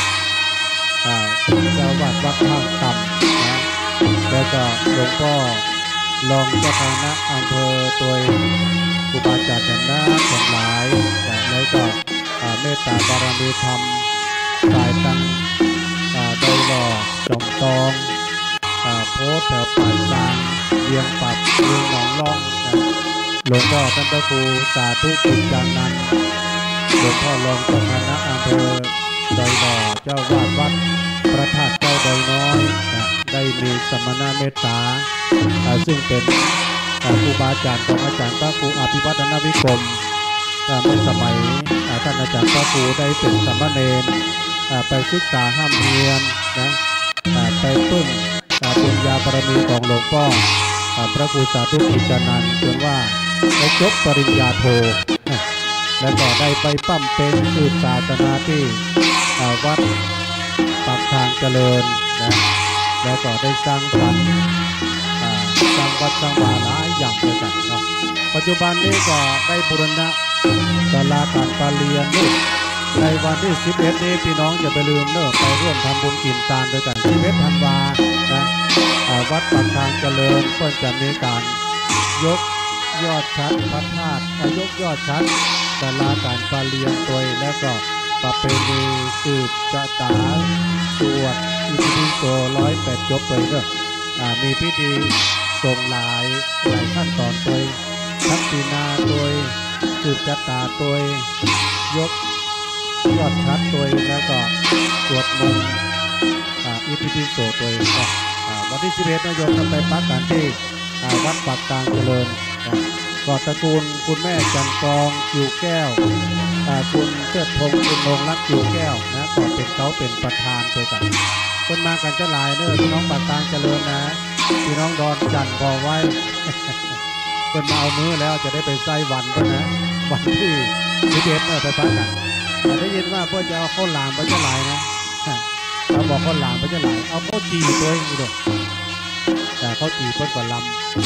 เจ้าวัดวัดท่าต่ำนะแล้วก็หลวงพ่อรองเจ้าคณะอำเภอตัวครูบาอาจารย์นะทั้งหลายแล้วก็เมตตาบารมีธรรมสายตังโดยหล่อจอมตองโพสแถวป่าซางเวียงปับเวียงหนองล่องหลวงพ่อท่านพระครูสาธุกิจจานันท์หลวงพ่อรองเจ้าคณะอำเภอโดยหล่อเจ้าวาดวัดพระธาตุเจ้าดอยน้อยได้มีสมณเมตตาซึ่งเป็นครูบาอาจารย์ของอาจารย์พระครูอภิวัฒนวิกรมเมื่อสมัยท่านอาจารย์พระครูได้เป็นสมณเณรไปศึกษาห้ามเรียนนะไปพึ่งปัญญาบารมีของหลวงพ่อพระครูสาธุกิจจานันท์จนว่าได้จบปริญญาโทแล้วก็ได้ไปปั้มเป็นสืบศาสนาที่วัดปากทางเจริญนะแล้วก็ได้สร้างสรรค์สร้างวัดสร้างวาหลายอย่างด้วยกันเนาะปัจจุบันนี้ก็ได้บูรณะศาลาการประเรียนในวันที่สิบเอ็ดนี้พี่น้องอย่าไปลืมเนอะไปร่วมทำบุญกินทานด้วยกันสิบเอ็ดธันวานะวัดปากทางเจริญก็จะมีการยกยอดชั้นพระธาตุยกยอดชั้นศาลาการประเรียนตัวแล้วก็ประเพณีสืบชะตาสวดอิติปิโสร้อยแปดจบเลยเนอะมีพิธีส่งหลายหลายขั้นตอนตัวทักษิณาตัวสืบชะตาตัวยกยอดชัดตัวแล้วก็สวดมนต์อิติปิโสตัววันที่สิบเอ็ดนายกไปพักการที่วัดปากกลางเจริญก่อตระกูลคุณแม่จันกองกิวแก้วคุณเชิดพงศ์คุณนงรักกิวแก้วนะก็เป็นเขาเป็นประธานตัวกันคนมากันจะหลายเนอะพี่น้องปากกลางเจริญนะพี่น้องดอนจันพอไว้คนมาเอามือแล้วจะได้ไปไส้วันก็นะวันที่สิบเอ็ดเนี่ยไปพักกันได้ยินว่าเพื่อจะเอาข้าวหลามไปจะหลายนะเราบอกข้าวหลามไปจะหลายเอาข้าวจี่ตัวเองดูแต่ข้าวจี่เพื่อนก่อนลำ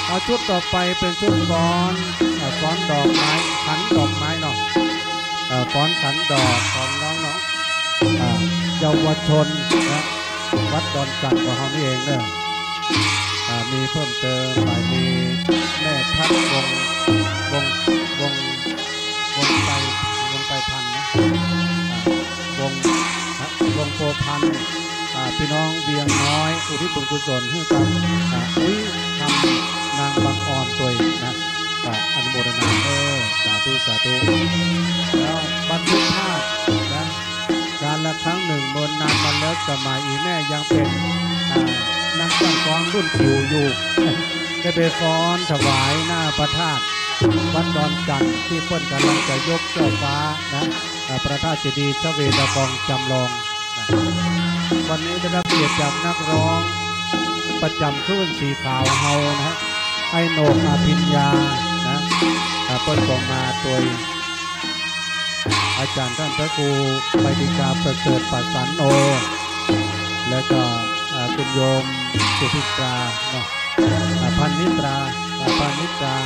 เอาชุดต่อไปเป็นชุดฟ้อนฟ้อนดอกไม้ขันดอกไม้เนาะฟ้อนขันดอกของน้องเนาะเยาวชนนะวัดดอนจันทร์ของเรานี่เองเนี่ยมีเพิ่มเติมหมายมีแม่ทัพวงวงวงวงไปวงไปพันนะวงวงโพพันพี่น้องเบียงน้อยอุทิศบุญกุศลให้กับอุ้ยทำนางบางอ่อนตัวนะอนุโมทนาเออสาธุสาธุแล้วบันทึกภาพนะการละครั้งหนึ่งเมื่อนานมาแล้วสมัยอีแม่ยังเป็นนางตั้งฟ้อนรุ่นจิ๋วอยู่ได้ไปฟ้อนถวายหน้าพระธาตุวัดดอนจันทร์ที่เพิ่นกำลังจะยกเจ้าฟ้านะพระธาตุเจดีย์เจ้าเวดากองจำลองนะวันนี้ได้รับเกียรติจากนักร้องประจำคลื่นสีขาวเฮานะไอโหนกอภิญญานะเพิ่นส่งมาโดยอาจารย์ท่านพระครูไปดิกาประเสริฐปัสสันโอและก็คุณโยมสุภิตราเนาะพันนิตราพันนิตรา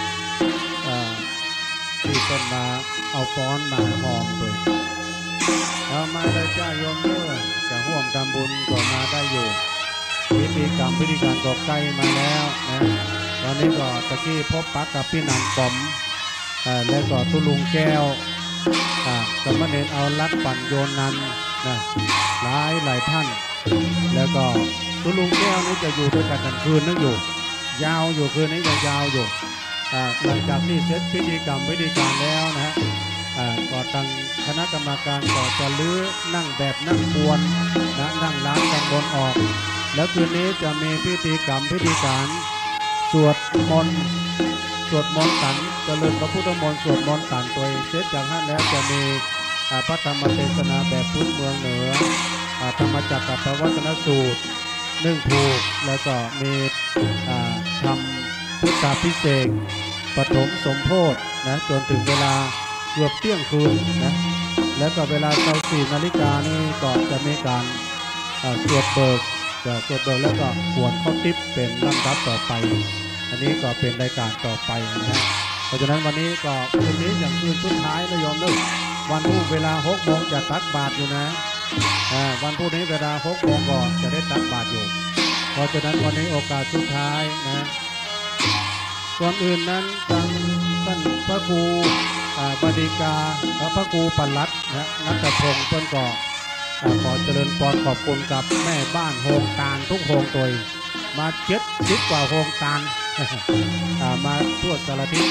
ที่เป็นมาเอาฟ้อนมาหอมด้วยเอามาเลยจ้าโยมเมื่อจะห่วมทำบุญก็มาได้อยู่พิธีกรรมพิธีการก็ใกล้มาแล้วนะตอนนี้ก็ตะกี้พบปักกับพี่นันปอมแล้วก็ตุลุงแก้วสมณเณรเอาลักปั่นโยนนันนะหลายหลายท่านแล้วก็ตุลุงแก้วนี้จะอยู่ด้วยกันทั้งคืนนึกอยู่ยาวอยู่คืนนี้ยังยาวอยู่หลังจากที่เสร็จพิธีกรรมพิธีการแล้วนะฮะก็ทางคณะกรรมการก็จะลื้อนั่งแบบนั่งบวนนะนั่งล้างกันบนออกแล้วคืนนี้จะมีพิธีกรรมพิธีการสวดมนต์สวดมนต์สันเจริญพระพุทธมนต์สวดมนต์สันตัวเสร็จจากนั้นแล้วจะมีพระธรรมเทศนาแบบพื้นเมืองเหนือธรรมจักรกับวัฒนสูตรนึ่งผูกแล้วก็มีทำพุทธาพิเศษปฐมสมโพธินะจนถึงเวลาเกือบเที่ยงคืนนะแล้วก็เวลาเก้าสี่นาฬิกานี่ก็จะมีการสวดเบิกจะสวดเบิกแล้วก็ขวนเข้าทิพย์เป็นลำดับต่อไปอันนี้ก็เป็นรายการต่อไปนะฮะเพราะฉะนั้นวันนี้ก็คืนนี้อย่างคืนสุดท้ายนะโยมเลิกวันพรุ่งเวลาหกโมงจะตักบาตรอยู่นะวันพรุ่งนี้เวลาหกโมงก็จะได้ตักบาตรอยู่เพราะฉะนั้นวันนี้โอกาสสุดท้ายนะก่อนอื่นนั้นทางท่านพระครูบดิกาพระครูปัลลัดนะนัทพงศ์เพื่อนก่อขอเจริญพรขอบคุณกับแม่บ้านโฮงตาลทุกโฮงตัวมาเจ็ดสิบกว่าโฮงตาลมาทั่วสารทิศ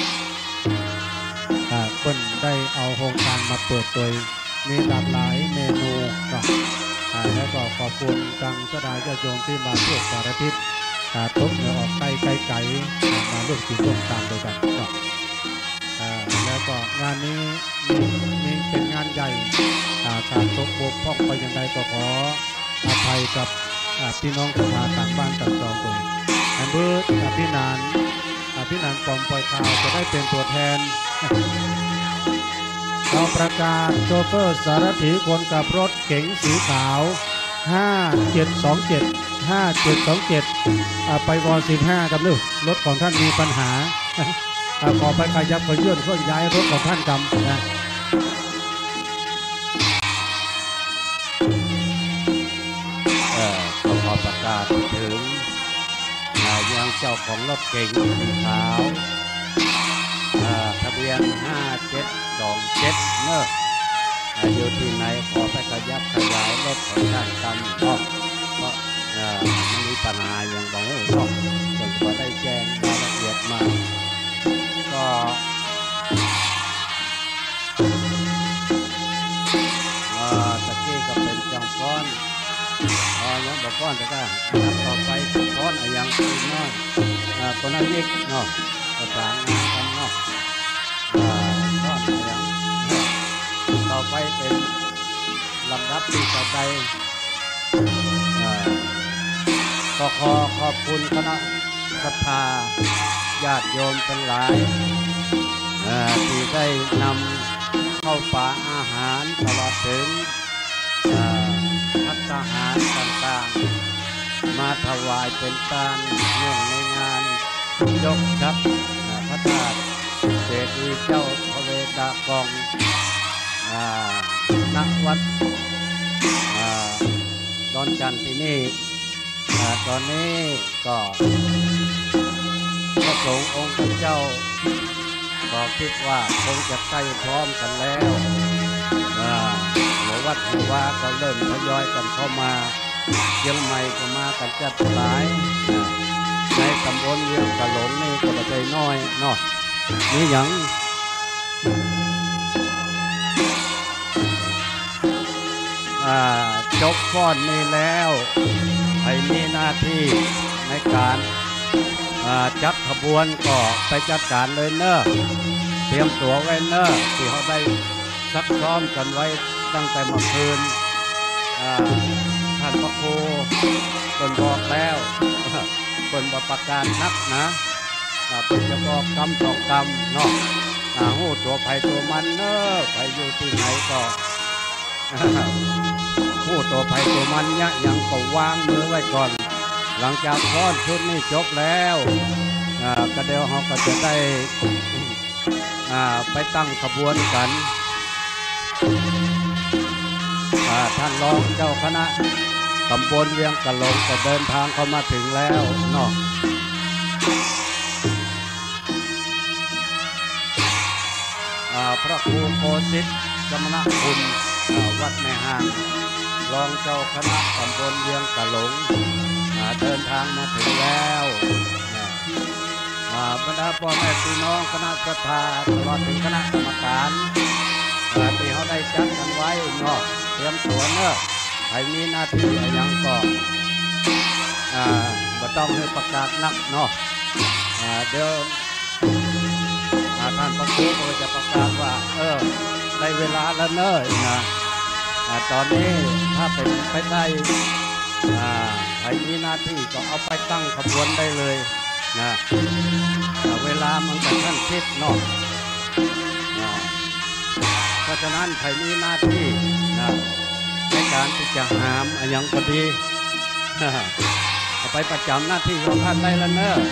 เพื่อนได้เอาโฮงตาลมาเปิดตัวมีหลากหลายเมนูเนาะแล้วก็ขอบคุณทางสดายญาติโยมที่มาทั่วสารทิศทุกเหนือออกไกลไกลไกลมาร่วมกินร่วมทานด้วยกันเนาะแล้วก็งานนี้มีมีเป็นงานใหญ่การตกบกพร่องไปอย่างไรก็ขออภัยกับพี่น้องสภาต่างบ้านต่างจองตัวอันเบิร์ดพี่นานพี่นานปอมปล่อยข่าวจะได้เป็นตัวแทนเราประกาศโชเฟอร์สารถีคนกับรถเก๋งสีขาวห้าเจ็ดสองเจ็ด ห้าเจ็ดสองเจ็ดไปวอสิบห้ากับนึกรถของท่านมีปัญหาขอไปขยับขยื่นเพื่อย้ายรถของท่านกำนะก็ขอประกาศถึงยังเจ้าของรถเก๋งสีขาวทะเบียนห้าเจ็ดสองเจ็ดเนอะอยู่ที่ไหนขอไปขยับขยายรถของท่านกำเพราะเพราะมันมีปัญหาอย่างบางหูเนาะผมก็ได้แจ้งรายละเอียดมาก็ตะกี้ก็เป็นจังฟ้อนอ๋อยังบอกฟ้อนแต่ก็นับต่อไปฟ้อนอย่างตีน้อยคนนั้นยิ่งเนาะประสานงานกันเนาะฟ้อนอย่างต่อไปเป็นลำดับที่ต่อไปก็ขอขอบคุณคณะศรัทธาญาติโยมทั้งหลายที่ได้นำเข้าป่าอาหารตลอดถึงพัฒนาหารต่างๆมาถวายเป็นการเนื่องในงานยกครับพระธาตุเจดีย์เจ้าพระเวทากองณวัดดอนจันทร์ที่นี่ตอนนี้ก็พระสงฆ์องค์พระเจ้าก็คิดว่าคงจะใกล้พร้อมกันแล้วหัววัดหัววาก็เริ่มทยอยกันเข้ามาเชียงใหม่ก็มากันจัดหลายในตำบลเวียงกะหลงนี่ก็ไม่ใช่น้อยเนาะนี่หยังจบฟ้อนนี้แล้วให้มีหน้าที่ในการจัดขบวนก็ไปจัดการเลยเนอะเตรียมตัวไว้เนอะที่เขาได้ซักซ้อมกันไว้ตั้งแต่เมื่อคืนท่านพระครูคนบอกแล้วคนประกาศนักนะเป็นจะบอกกรรมต่อกรรมเนาะหูตัวไผ่ตัวมันเนอะไปอยู่ที่ไหนก็หูตัวไผ่ตัวมันเนี่ยยังก็วางมือไว้ก่อนหลังจากฟ้อนชุดนี้จบแล้วก็เดี๋ยวเขาก็จะได้ไปตั้งขบวนกันท่านรองเจ้าคณะตำบลเวียงกะหลงก็เดินทางเข้ามาถึงแล้วเนาะพระครูโคสิทธิ์สมณคุณวัดแม่ห่างรองเจ้าคณะตำบลเวียงกะหลงเดินทางมาถึงแล้วบรรดาพ่อแม่พี่น้องคณะศรัทธาตลอดถึงคณะกรรมการที่เขาได้จัดกันไว้เนาะเตรียมตัวเนอะใครมีหน้าที่อย่างก็บ่ต้องให้ประกาศนักเนาะเดี๋ยวท่านพระครูก็จะประกาศว่าเออได้เวลาแล้วเนอะนะตอนนี้ถ้าเป็นไปได้ใครมีหน้าที่ก็เอาไปตั้งขบวนได้เลยนะเวลามันเป็นขั้นคิดเนาะเพราะฉะนั้นใครมีหน้าที่นะในการที่จะหามอย่างพอดีเอาไปประจำหน้าที่ของท่านได้แล้วเนอะ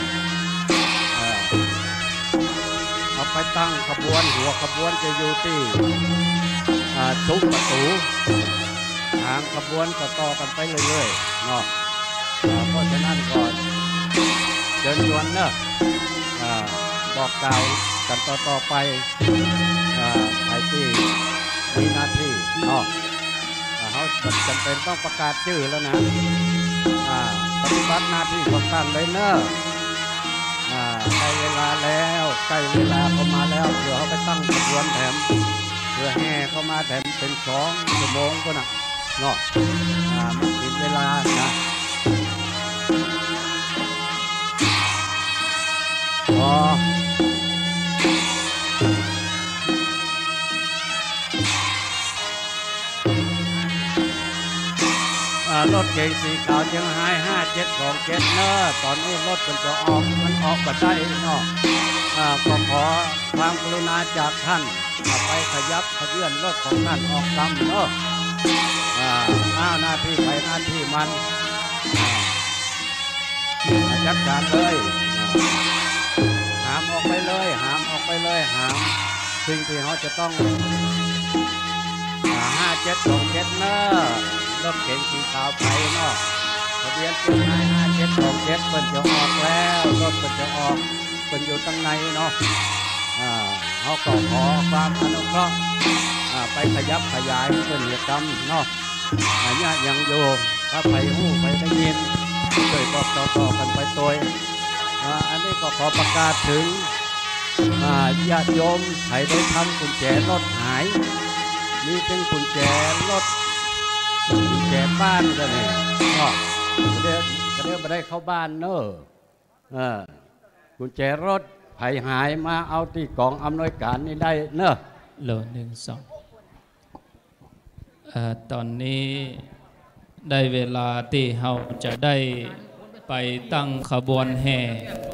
เอาไปตั้งขบวนหัวขบวนจะอยู่ที่ทุกประตูทางขบวนก็ต่อกันไปเรื่อยๆเนาะเพราะฉะนั้นก่อนเดินชวนเนอะบอกกล่าวกันต่อๆไปใครที่มีหน้าที่เนาะเขาจำเป็นต้องประกาศชื่อแล้วนะปฏิบัติหน้าที่ของท่านเลยเนอะใกล้เวลาแล้วใกล้เวลาเข้ามาแล้วเดี๋ยวเขาไปตั้งขบวนแถมเพื่อแห่เข้ามาแถมเป็นสองชั่วโมงก็นะเนาะมันถึงเวลานะพอรถเก๋งสีขาวเชียงรายห้าเจ็ดสองเจ็ดเนอะตอนนี้รถมันจะออกมันออกมาได้เนาะก็ขอความกรุณาจากท่านไปขยับขยื่นรถของท่านออกตามเนอะหน้าหน้าที่ไปหน้าที่มันจัดการเลยหามออกไปเลยหามออกไปเลยหามสิ่งที่เขาจะต้องห้าเจ็ดสองเจ็ดเนอะรถเก๋งสีขาวไปเนาะทะเบียนเป็นนายห้าเจ็ดสองเจ็ดเป็นจะออกแล้วรถเป็นจะออกเป็นอยู่ตั้งในเนาะเขาก็ขอความอนุเคราะห์ไปขยับขยายเป็นเหตุกรรมเนาะอันนี้ยังอยู่ถ้าไปหู้ไปได้ยินช่วยบอกต่อๆกันไปตัวอันนี้ก็ขอประกาศถึงญาติโยมใครได้ทำกุญแจรถหายมีเป็นกุญแจรถกุญแจบ้านกันเนี่ยก็เดี๋ยวก็เดี๋ยวมาได้เข้าบ้านเนอะกุญแจรถไผ่หายมาเอาที่กองอำนวยการนี่ได้เนอะโหลหนึ่งสองตอนนี้ได้เวลาที่เราจะได้ไปตั้งขบวนแห่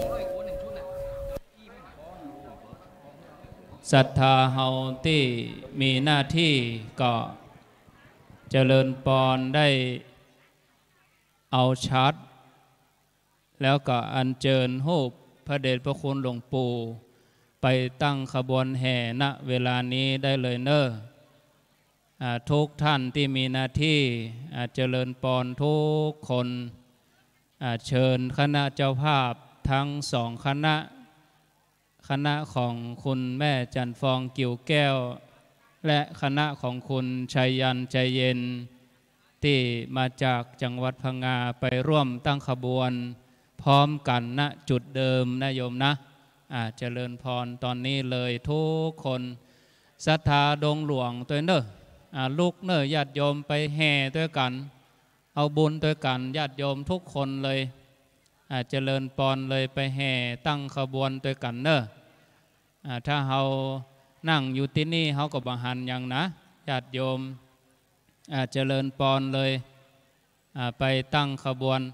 ศรัทธาเฮาที่มีหน้าที่ก็เจริญปอนได้เอาชัดแล้วก็อัญเชิญรูปพระเดชพระคุณหลวงปู่ไปตั้งขบวนแห่ณเวลานี้ได้เลยเนอะทุกท่านที่มีหน้าที่เจริญปอนทุกคนเชิญคณะเจ้าภาพทั้งสองคณะคณะของคุณแม่จันฟองกิ่วแก้วและคณะของคุณชัยยันใจเย็นที่มาจากจังหวัดพังงาไปร่วมตั้งขบวนพร้อมกันณจุดเดิมนะโยมนะเจริญพรตอนนี้เลยทุกคนศรัทธาดงหลวงตัวเนอะลูกเนอะญาติโยมไปแห่ด้วยกันเอาบุญด้วยกันญาติโยมทุกคนเลยเจริญพรเลยไปแห่ตั้งขบวนด้วยกันเนอะถ้าเรานั่งอยู่ที่นี่เขาก็บังหันอย่างนะญาติโยมเจริญพรเลยไปตั้งขบวน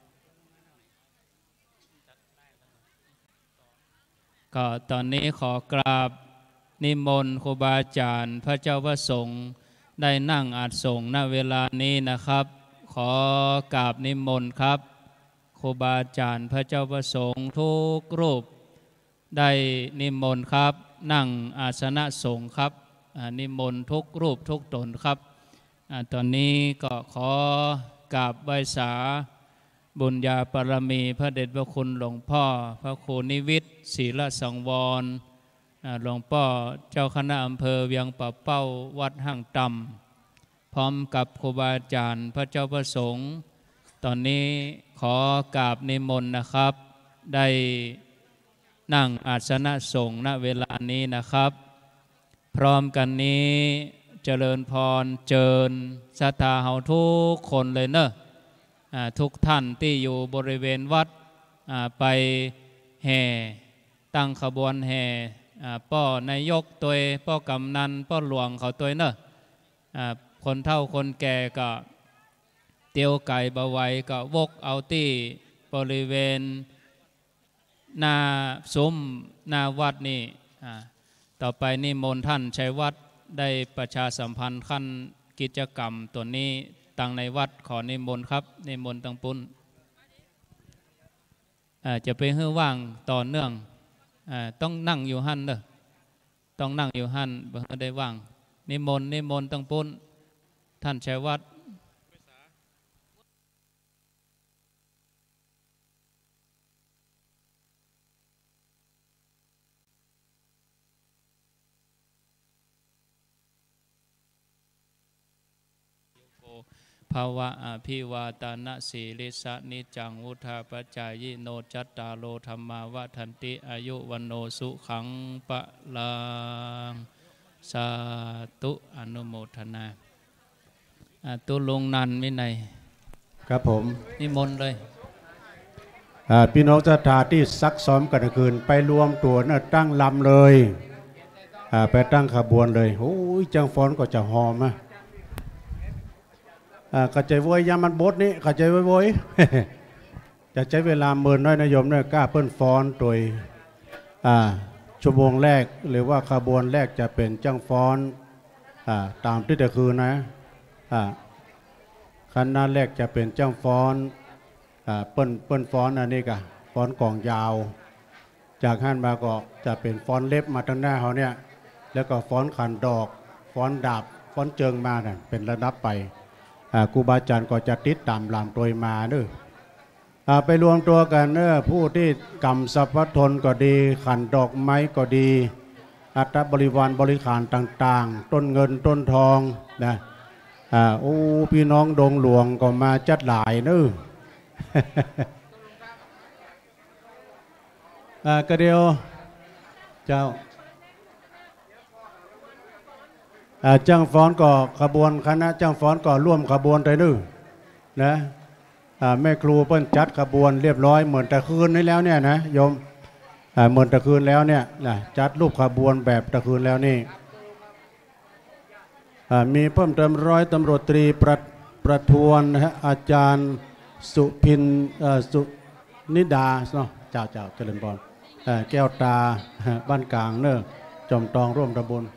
ก็ตอนนี้ขอกราบนิมนต์ครูบาอาจารย์พระเจ้าพระสงฆ์ได้นั่งอาสงณเวลานี้นะครับขอกราบนิมนต์ครับครูบาอาจารย์พระเจ้าพระสงฆ์ทุกรูปได้นิมนต์ครับนั่งอาสนะสงฆ์ครับนิมนต์ทุกรูปทุกตนครับตอนนี้ก็ขอกราบไหว้สาบุญญาปรมีพระเดชพระคุณหลวงพ่อพระครูนิวิทย์ศีลสังวรหลวงพ่อเจ้าคณะอำเภอเวียงป่าเป้าวัดห้างต่ำพร้อมกับครูบาอาจารย์พระเจ้าพระสงฆ์ตอนนี้ขอกราบนิมนต์นะครับได้นั่งอาสนะสงฆ์ณเวลานี้นะครับพร้อมกันนี้เจริญพรเจิญศรัทธาเฮาทุกคนเลยเนอะทุกท่านที่อยู่บริเวณวัดไปแห่ตั้งขบวนแห่ป้อนายกตัวป้อกำนันป้อหลวงเขาตัวเนอะคนเฒ่าคนแก่ก็เตียวไก่บะไว้ก็วกเอาที่บริเวณหน้าซุ้มหน้าวัดนี่ต่อไปนี่มนท่านชัยวัดได้ประชาสัมพันธ์ขั้นกิจกรรมตัวนี้ตั้งในวัดขอนิมนต์ครับนิมนต์ตั้งปุ้นจะไปให้ว่างต่อเนื่องต้องนั่งอยู่หั่นเด้อต้องนั่งอยู่หั่นบ่ได้ว่างนิมนต์นิมนต์ตั้งปุ้นท่านชัยวัดภาวะอภิวาตานะสีลิสะนิจังวุธาปจายิโนจัตตาโลธรรมาวะทันติอายุวันโนสุขังปะลังสาธุอนุโมทนาตุลงนันวินัยครับผมนิมนต์เลยพี่น้องศรัทธาที่ซักซ้อมกันคืนไปรวมตัวน่ะตั้งลำเลยไปตั้งขบวนเลยโอ้ยจังฟ้อนก็จะหอมอ่ะกระจายโวยยามันบดนี่กระจายโวยจะใช้เวลาเมินน้อยนโยมเนี่ยกล้าเปิ้นฟ้อนโดยชั่วโมงแรกหรือว่าขบวนแรกจะเป็นจังฟ้อนตามที่ตะคืนนะคณะแรกจะเป็นจังฟ้อนเปิ้นเปิ้นฟ้อนอันนี้กะฟ้อนกองยาวจากขั้นมาก็จะเป็นฟ้อนเล็บมาตั้งหน้าเขาเนี่ยแล้วก็ฟ้อนขันดอกฟ้อนดาบฟ้อนเจิงมาเนี่ยเป็นระดับไปครูบาอาจารย์ก็จะติดตามลำโดยมาเนอะไปรวมตัวกันเนอะผู้ที่กำสัพพทนก็ดีขันดอกไม้ก็ดีอัตบริวารบริขารต่างๆต้นเงินต้นทองนะโอ้พี่น้องดงหลวงก็มาจัดหลายเนอะกระเดียวเจ้าจ้างฟ้อนก็ขบวนคณะจ้างฟ้อนก็ร่วมขบวนไปนึนะแม่ครูเปิ้นจัดขบวนเรียบร้อยเหมือนตะคืนนี้แล้วเนี่ยนะโยมเหมือนตะคืนแล้วเนี่ยจัดรูปขบวนแบบตะคืนแล้วนี่มีเพิ่มเติมร้อยตำรวจตรีประประทวนนะฮะอาจารย์สุพินสุนิดาเนาะเจ้าเจ้าเจริญพรแก้วตาบ้านกลางเนอะจอมตองร่วมตำบล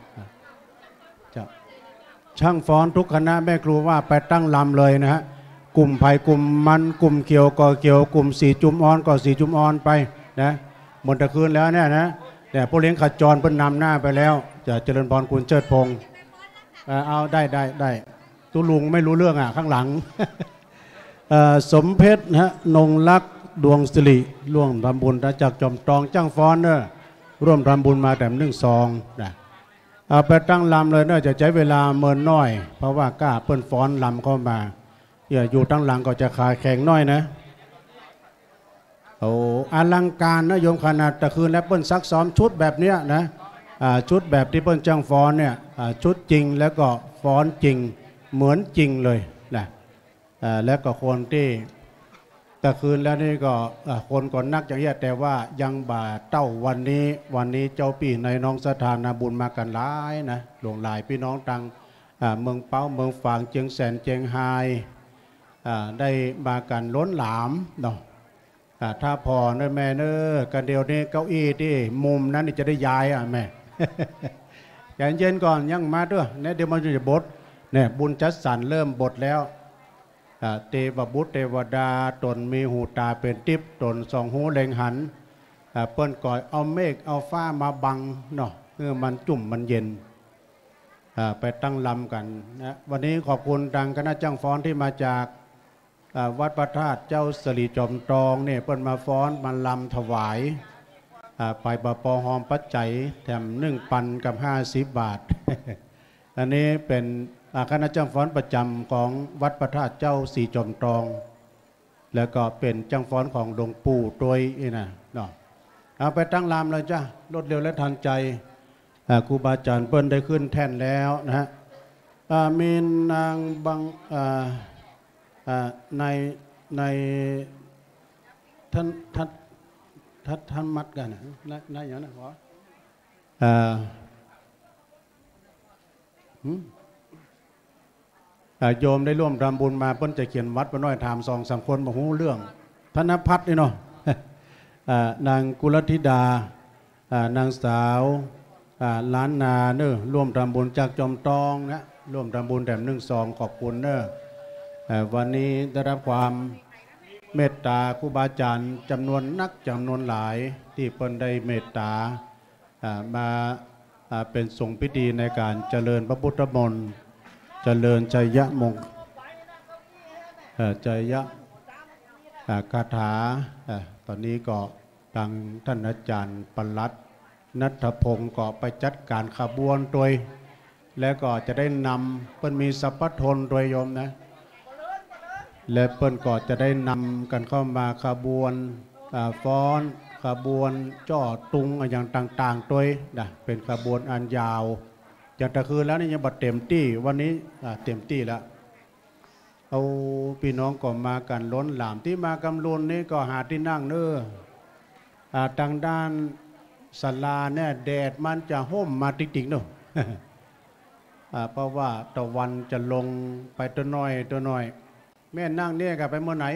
ช่างฟ้อนทุกคณะแม่ครูว่าไปตั้งลำเลยนะฮะก กลุ่มไผ่กลุ่มมันกลุ่มเขียวก็เขียวกลุ่มสีจุ่มอ่อนก็สีจุ่มอ่อนไปนะหมดตะคืนแล้วเนี่ยนะแต่ผู้เลี้ยงขจรเพิ่นนำหน้าไปแล้วจะเจริญพรคุณเชิดพงศ์เอาได้ได้ได้ตุลุงไม่รู้เรื่องอ่ะข้างหลัง สมเพชรนะนงลักษ์ดวงสิริร่วมทำบุญจากจอมตองจ้างฟ้อนเนอะร่วมทำบุญมาแต่หนึ่งซองนะเอาไปตั้งลำเลยเนอะจะใช้เวลาเมินน้อย เพราะว่ากล้าเปิ้นฟ้อนลำเข้ามาอย่าอยู่ตั้งหลังก็จะขาแข็งน้อยนะโอ้อลังการนะโยมขนาดตะคืนและเปิ้นซักซ้อมชุดแบบเนี้ยนะชุดแบบที่เปิ้นจ้างฟ้อนเนี่ยชุดจริงแล้วก็ฟ้อนจริงเหมือนจริงเลยนะแล้วก็คนที่ตะคืนแล้วนี่ก็คนก่อนนักอย่างเงี้ยแต่ว่ายังบ่าเต้าวันนี้วันนี้เจ้าปีในน้องสถานาบุญมากันหลายนะหลวงหลายพี่น้องตังเมืองเป้าเมืองฝางเจียงแสนเจียงไฮ้ได้มากันล้นหลามเนาะถ้าพอเนอะแม่เนอะกันเดียวนี้เก้าอี้ที่มุมนั้นจะได้ย้ายอ่ะแม่ใจเย็นก่อนยังมาด้วยเนี่ยเดี๋ยวมันจะบทเนี่ยบุญจัดสรรเริ่มบทแล้วเทวบุตรเทวดาตนมีหูตาเป็นทิพย์ตนสองหูเล็งหันเปิ้นก่อยเอาเมฆเอาฟ้ามาบังเนาะเมื่อมันจุ่มมันเย็นไปตั้งลำกันนะวันนี้ขอบคุณทางคณะจ้างฟ้อนที่มาจากวัดพระธาตุเจ้าสิริจอมทองเนี่ยเปิ้นมาฟ้อนมาลำถวายไปบะปอหอมปัจจัยแถมหนึ่งปันกับห้าสิบบาท อันนี้เป็นคณะจ้างฟ้อนประจำของวัดพระธาตุเจ้าสีจอมทองแล้วก็เป็นจ้างฟ้อนของหลวงปู่ตัวนี่นะเนาะเอาไปตั้งลำเลยจ้ะรวดเร็วและทันใจครูบาอาจารย์เปิ้นได้ขึ้นแท่นแล้วนะฮะมีนางบางในในท่านท่านท่านท่านมัดกันนะนั่นอย่างนั้นเหรอโยมได้ร่วมทำบุญมาเพิ่นจะเขียนวัดมาน้อยถามสองสามคนบอกหูเรื่องธนพัฒน์นี่เนาะนางกุลธิดานางสาวล้านนาเนอะร่วมทำบุญจากจอมตองนะร่วมทำบุญแถมหนึ่งซองขอบคุณเนอะวันนี้ได้รับความเมตตาครูบาอาจารย์จำนวนนักจำนวนหลายที่เพิ่นได้เมตตามาเป็นสงฆ์พิธีในการเจริญพระพุทธมนต์เจริญชัยยะมงชัยยะคาถาตอนนี้ก็ทางท่านอาจารย์ปลัดนัทพงศ์ก็ไปจัดการขบวนโดยแล้วก็จะได้นำเปิ้นมีสัพพทนโดยโยมนะและเปิ้นก็จะได้นำกันเข้ามาขบวนฟ้อนขบวนจ่อตุงอย่างต่างๆโดยนะเป็นขบวนอันยาวจากตะคืนแล้วนี่ยังบัดเต็มที่วันนี้เต็มที่แล้วเอาพี่น้องก็มากันล้นหลามที่มากำลุนนี่ก็หาที่นั่งเน้อทางด้านศาลาเนี่ยแดดมันจะห่มมาติ๊กๆเนาะ เพราะว่าตะวันจะลงไปตัวน้อยตัวน้อยแม่นั่งเนี่ยกับไปเมื่อไหน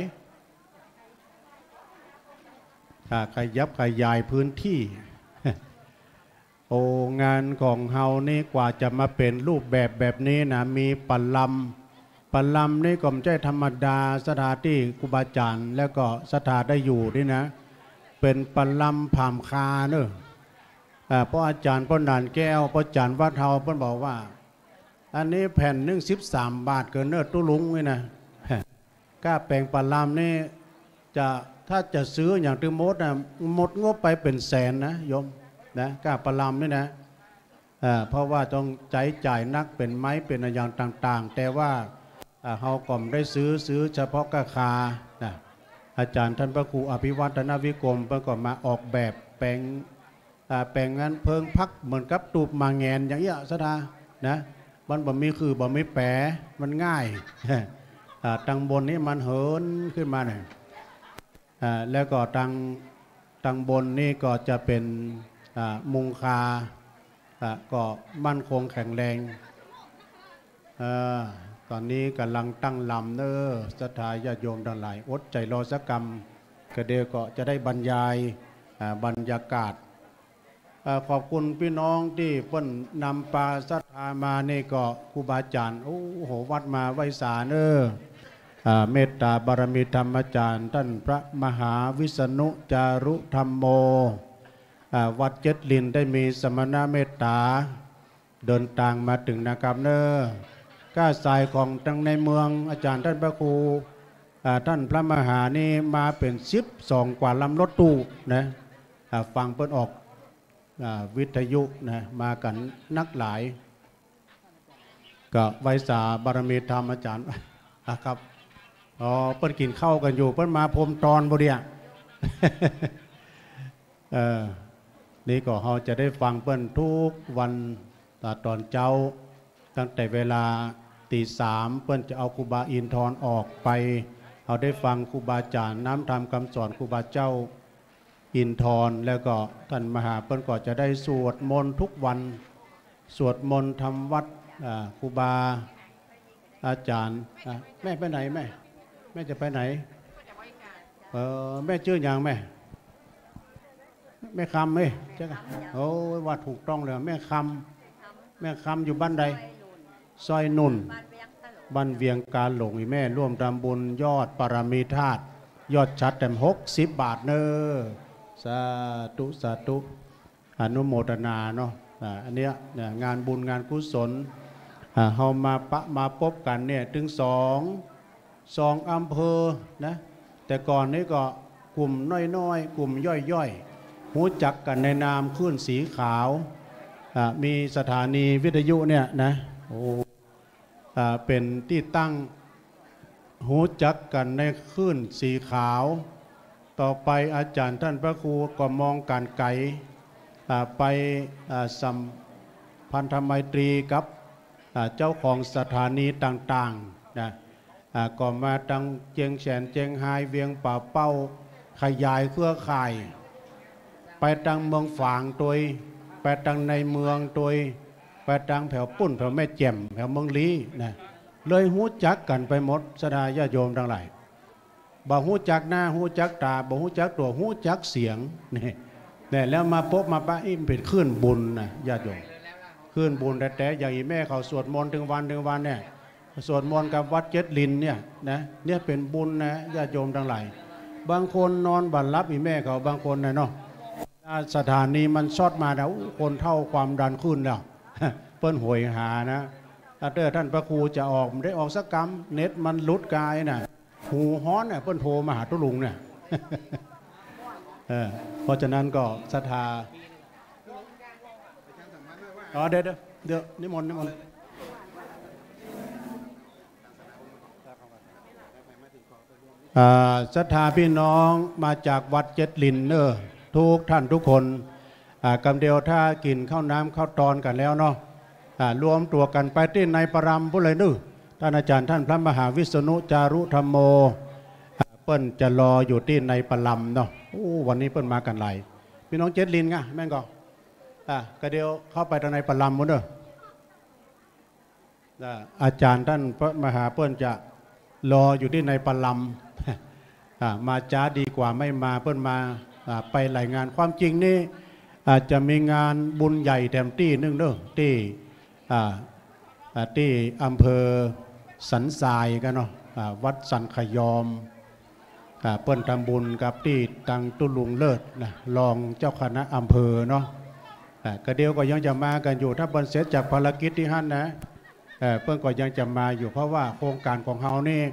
ขยับขยายพื้นที่ โอ้งานของเฮานี่กว่าจะมาเป็นรูปแบบแบบนี้นะมีปัลลัมปัลลัมนี่ก็ไม่ใช่ธรรมดาสถานที่ครูบาอาจารย์แล้วก็สถานได้อยู่นี่นะเป็นปัลลัมผามคาเนอะเพราะอาจารย์พ่อด่านแก้วพ่ออาจารย์วัดเฮาเพิ่นบอกว่าอันนี้แผ่นหนึ่งสิบสามบาทเกินเนอะตู้ลุงนี่นะกล้าแปลงปัลลัมนี่จะถ้าจะซื้ออย่างที่มดนะหมดงบไปเป็นแสนนะโยมนะกล้าประลำนี่นะเพราะว่าต้องใจจ่ายนักเป็นไม้เป็นอย่างต่างๆแต่ว่าเฮาก็ไม่ได้ซื้อซื้อเฉพาะกาคานะอาจารย์ท่านพระครูอภิวัฒนวิกรมเพิ่นก็มาออกแบบแปลงแปลงงานเพิงพักเหมือนกับตูบมาแงนอย่างเงี้ยสดานะมันบ่มีคือบ่มีแปรมันง่ายตังบนนี้มันเหินขึ้นมาหน่อยแล้วก็ตังตังบนนี่ก็จะเป็นมุงคาก็มั่นคงแข็งแรงตอนนี้กำลังตั้งลำเนอสถาญาติโยมทั้งหลายอดใจรอสักกรรมกระเดียวก็จะได้บรรยายบรรยากาศขอบคุณพี่น้องที่เพิ่นนำปาศรัทธามานี่ก็ครูบาอาจารย์โอ้โหวัดมาไวสาเนอเมตตาบารมีธรรมอาจารย์ท่านพระมหาวิษณุจารุธรรมโมวัดเจ็ดลินได้มีสมณเมตตาเดินทางมาถึงนะครับเนอก้าสายของทั้งในเมืองอาจารย์ท่านพระครูท่านพระมหานี่มาเป็นสิบสองกว่าลำรถตู้นะฟังเปิ้นออกวิทยุนะมากันนักหลายก็ไว้สาบารมีธรรมอาจารย์ครับอ๋อเปิ้นกินข้าวกันอยู่เปิ้นมาพรมตอนบ่เดีย เออนี่ก็เราจะได้ฟังเปิ้นทุกวันตอนเจ้าตั้งแต่เวลาตีสามเปิ้นจะเอาครูบาอินทร์ออกไปเราได้ฟังครูบาอาจารย์น้ำธรรมคำสอนครูบาเจ้าอินทร์แล้วก็ท่านมหาเปิ้นก็จะได้สวดมนต์ทุกวันสวดมนต์ทำวัดครูบาอาจารย์แม่ไปไหนแม่แม่จะไปไหนเออแม่ชื่ออย่างแม่แม่คำเอ้ยใช่ไหมโอ้ว่าถูกต้องเลยแม่คำแม่คำอยู่บ้านใดซอยนุ่นบ้านเวียงการหลงอีแม่ร่วมทำบุญยอดปรมีธาตุยอดชัดแต่หกสิบบาทเนอสาธุสาธุอนุโมทนาเนาะอันเนี้ยงานบุญงานกุศลเฮามาปะมาพบกันเนี่ยถึงสองสองอำเภอนะแต่ก่อนนี้ก็กลุ่มน้อยๆกลุ่มย่อยๆหูจักกันในนามคลื่นสีขาวมีสถานีวิทยุเนี่ยนะโอ้เป็นที่ตั้งหูจักกันในคลื่นสีขาวต่อไปอาจารย์ท่านพระครูก็มองการไกลไปสัมพันธไมตรีกับเจ้าของสถานีต่างๆนะก็มาตั้งเจียงแสนเจียงไฮ้เวียงป่าเป้าขยายเครือข่ายไปตั้งเมืองฝางตัวไปตั้งในเมืองตัวไปตั้งแถวปุ่นแถวแม่แจ่มแถวเมืองลี้นะเลยหูจักกันไปหมดสดาญาโยมทั้งหลายบ่หูจักหน้าหูจักตาบ่หูจักตัวหูจักเสียงนี่เนี่ยแล้วมาพบมาปะอิมเป็นคลื่นบุญนะญาติโยมคลื่นบุญแต่แต่อย่างอีแม่เขาสวดมนต์ถึงวันถึงวันเนี่ยสวดมนต์กับวัดเจ็ดลินเนี่ยนะเนี่ยเป็นบุญนะญาติโยมทั้งหลายบางคนนอนบันรับอีแม่เขาบางคนนะเนาะสถานีมันชอดมาแล้วคนเท่าความดันขึ้นแล้วเปิ้นหวยหานะถ้าเตอท่านพระครูจะออกได้ออกสักกรรมเน็ตมันลุดกายน่ะหูฮ้อนเนี่ยเปิ้นโทรมาหาตุลุงเนี่ยเพราะฉะนั้นก็ศรัทธาอ๋อเดี๋ยวเดี๋ยวนิมนต์นิมนต์ศรัทธาพี่น้องมาจากวัดเจ็ดลินเนอร์ทุกท่านทุกคนกำเดียวถ้ากินข้าวน้ำข้าวตอนกันแล้วเนาะรวมตัวกันไปที่ในปรามผู้เลยนึกท่านอาจารย์ท่านพระมหาวิษณุจารุธรรมโมเปิ้นจะรออยู่ที่ในปรามเนาะวันนี้เปิ้นมากันหลายพี่น้องเจ็ดลินไงแม่งก็อ่ะกระเดียวเข้าไปทางในปรามมั้งเด้ออาจารย์ท่านพระมหาเปิ้นจะรออยู่ที่ในปรามมาจ้าดีกว่าไม่มาเปิ้นมาไปรายงานความจริงนี่อาจจะมีงานบุญใหญ่แถมที่นึงเด้อที่ที่อำเภอสันทรายกันเนาะวัดสันขยอมเปิ้นทำบุญกับที่ตังตุลุงเลิศนะรองเจ้าคณะอำเภอเนาะก็เดียวก็ยังจะมากันอยู่ถ้าเปิ้นเสร็จจากภารกิจที่หั่นนะเปิ้นก็ยังจะมาอยู่เพราะว่าโครงการของเฮานี่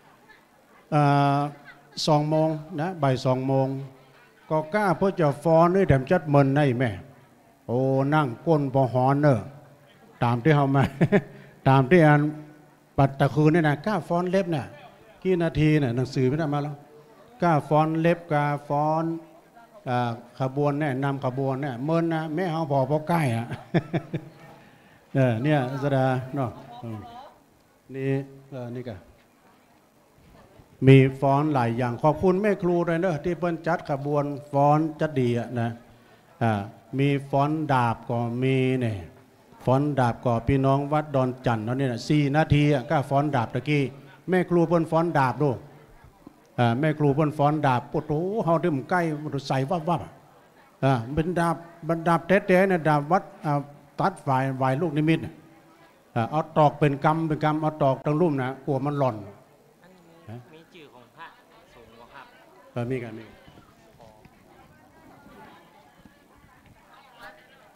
สองโมงนะบ่ายสองโมงก็กล้าเพื่อจะฟ้อนด้วยแถมจัดเมินในแม่โอ้นั่งก้นพอหอนเนอะตามที่เขามา ตามที่อันปัตตะคืนนี่นะกล้าฟ้อนเล็บเนี่ยกี่นาทีเนี่ยหนังสือไม่ได้มาแล้วกล้าฟ้อนเล็บกาฟ้อนขบวนเนี่ยนำขบวนเนี่ยเมินนะแม่เขาพอพอใกล้อะ เออเนี่ยสดาเนาะนี่เออนี่กันมีฟ้อนหลายอย่างขอบคุณแม่ครูเลยเนอะที่เปิ้นจัดขบวนฟ้อนจัดดีอ่ะนะอ่ามีฟ้อนดาบก็มีเนี่ยฟ้อนดาบก็พี่น้องวัดดอนจันทร์เนาะเนี่ยสี่นาทีอ่ะก็ฟ้อนดาบตะกี้แม่ครูเปิ้นฟ้อนดาบดูอ่าแม่ครูเปิ้นฟ้อนดาบโอ้โหเฮาดึมใกล้ใส่วับวับอ่าเป็นดาบบรรดาบเต๊ะๆเนี่ยดาบวัดอ่าตัดฝ่ายวายลูกนิมิตอ่าเอาตอกเป็นกำเป็นกำเอาตอกตั้งลุ่มนะกลัวมันหล่นมีกันมี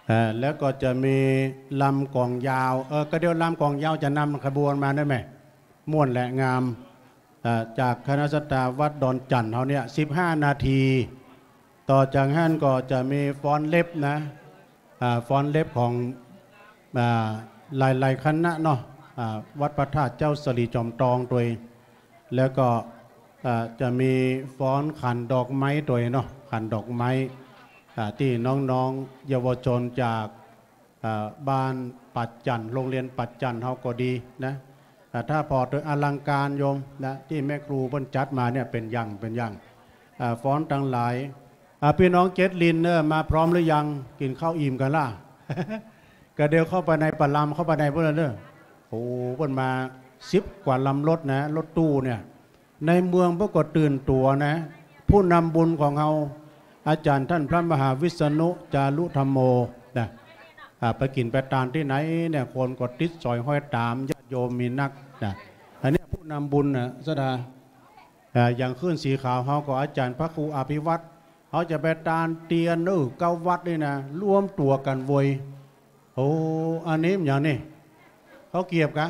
อ่าแล้วก็จะมีลำกองยาวเออก็เดี๋ยวลำกองยาวจะนำขบวนมาได้ไหมม่วนและงามอ่าจากคณะสตาวัดดอนจันทร์เขาเนี่ยสิบห้านาทีต่อจากนั้นก็จะมีฟ้อนเล็บนะอ่าฟ้อนเล็บของอ่าหลายๆคณะเนาะอ่าวัดพระธาตุเจ้าสลีจอมตองตัวเองแล้วก็อ่าจะมีฟ้อนขันดอกไม้ตัวเองเนาะขันดอกไม้ที่น้องๆเยาวชนจากบ้านปัจจันโรงเรียนปัจจันเขาก็ดีนะถ้าพอโดยอลังการโยมนะที่แม่ครูเพิ่นจัดมาเนี่ยเป็นอย่างเป็นอย่างฟ้อนทั้งหลายพี่น้องเจษลินเนอร์มาพร้อมหรือยังกินข้าวอิ่มกันล่ะ ก็เดี๋ยวเข้าไปในปลำเข้าไปในเพื่อนเนอโอ้เพิ่นมาสิบกว่าลำรถนะรถตู้เนี่ยในเมืองพวกก็ตื่นตัวนะผู้นำบุญของเราอาจารย์ท่านพระมหาวิษณุจารุธรรมโมนะไปกินไปตานที่ไหนเนี่ยคนก็ติดซอยห้อยตามญาติโยมมีนักนะอันนี้ผู้นำบุญนะสดาอย่างขึ้นสีขาวเขาก็อาจารย์พระครูอภิวัตรเขาจะไปตานเตียนเออเก้าวัดนี่นะรวมตัวกันโวยโอ้อันนี้อย่างนี้เขาเกียบกะ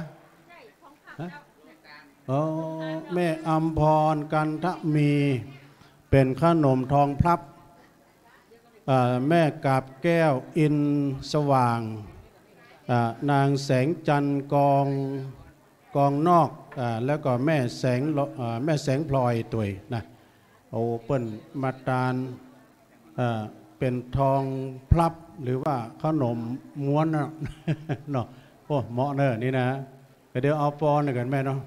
โอ้แม่อัมพรกันทะมีเป็นขนมทองพลับแม่กาบแก้วอินสว่างนางแสงจันกองกองนอกแล้วก็แม่แสงแม่แสงพลอยตัวนะโอ้เปิ้นมาตาลเป็นทองพลับหรือว่าขนมม้วนเนาะโอ้เหมาะเนอะนี่นะเดี๋ยวเอาปอนกันแม่เนาะ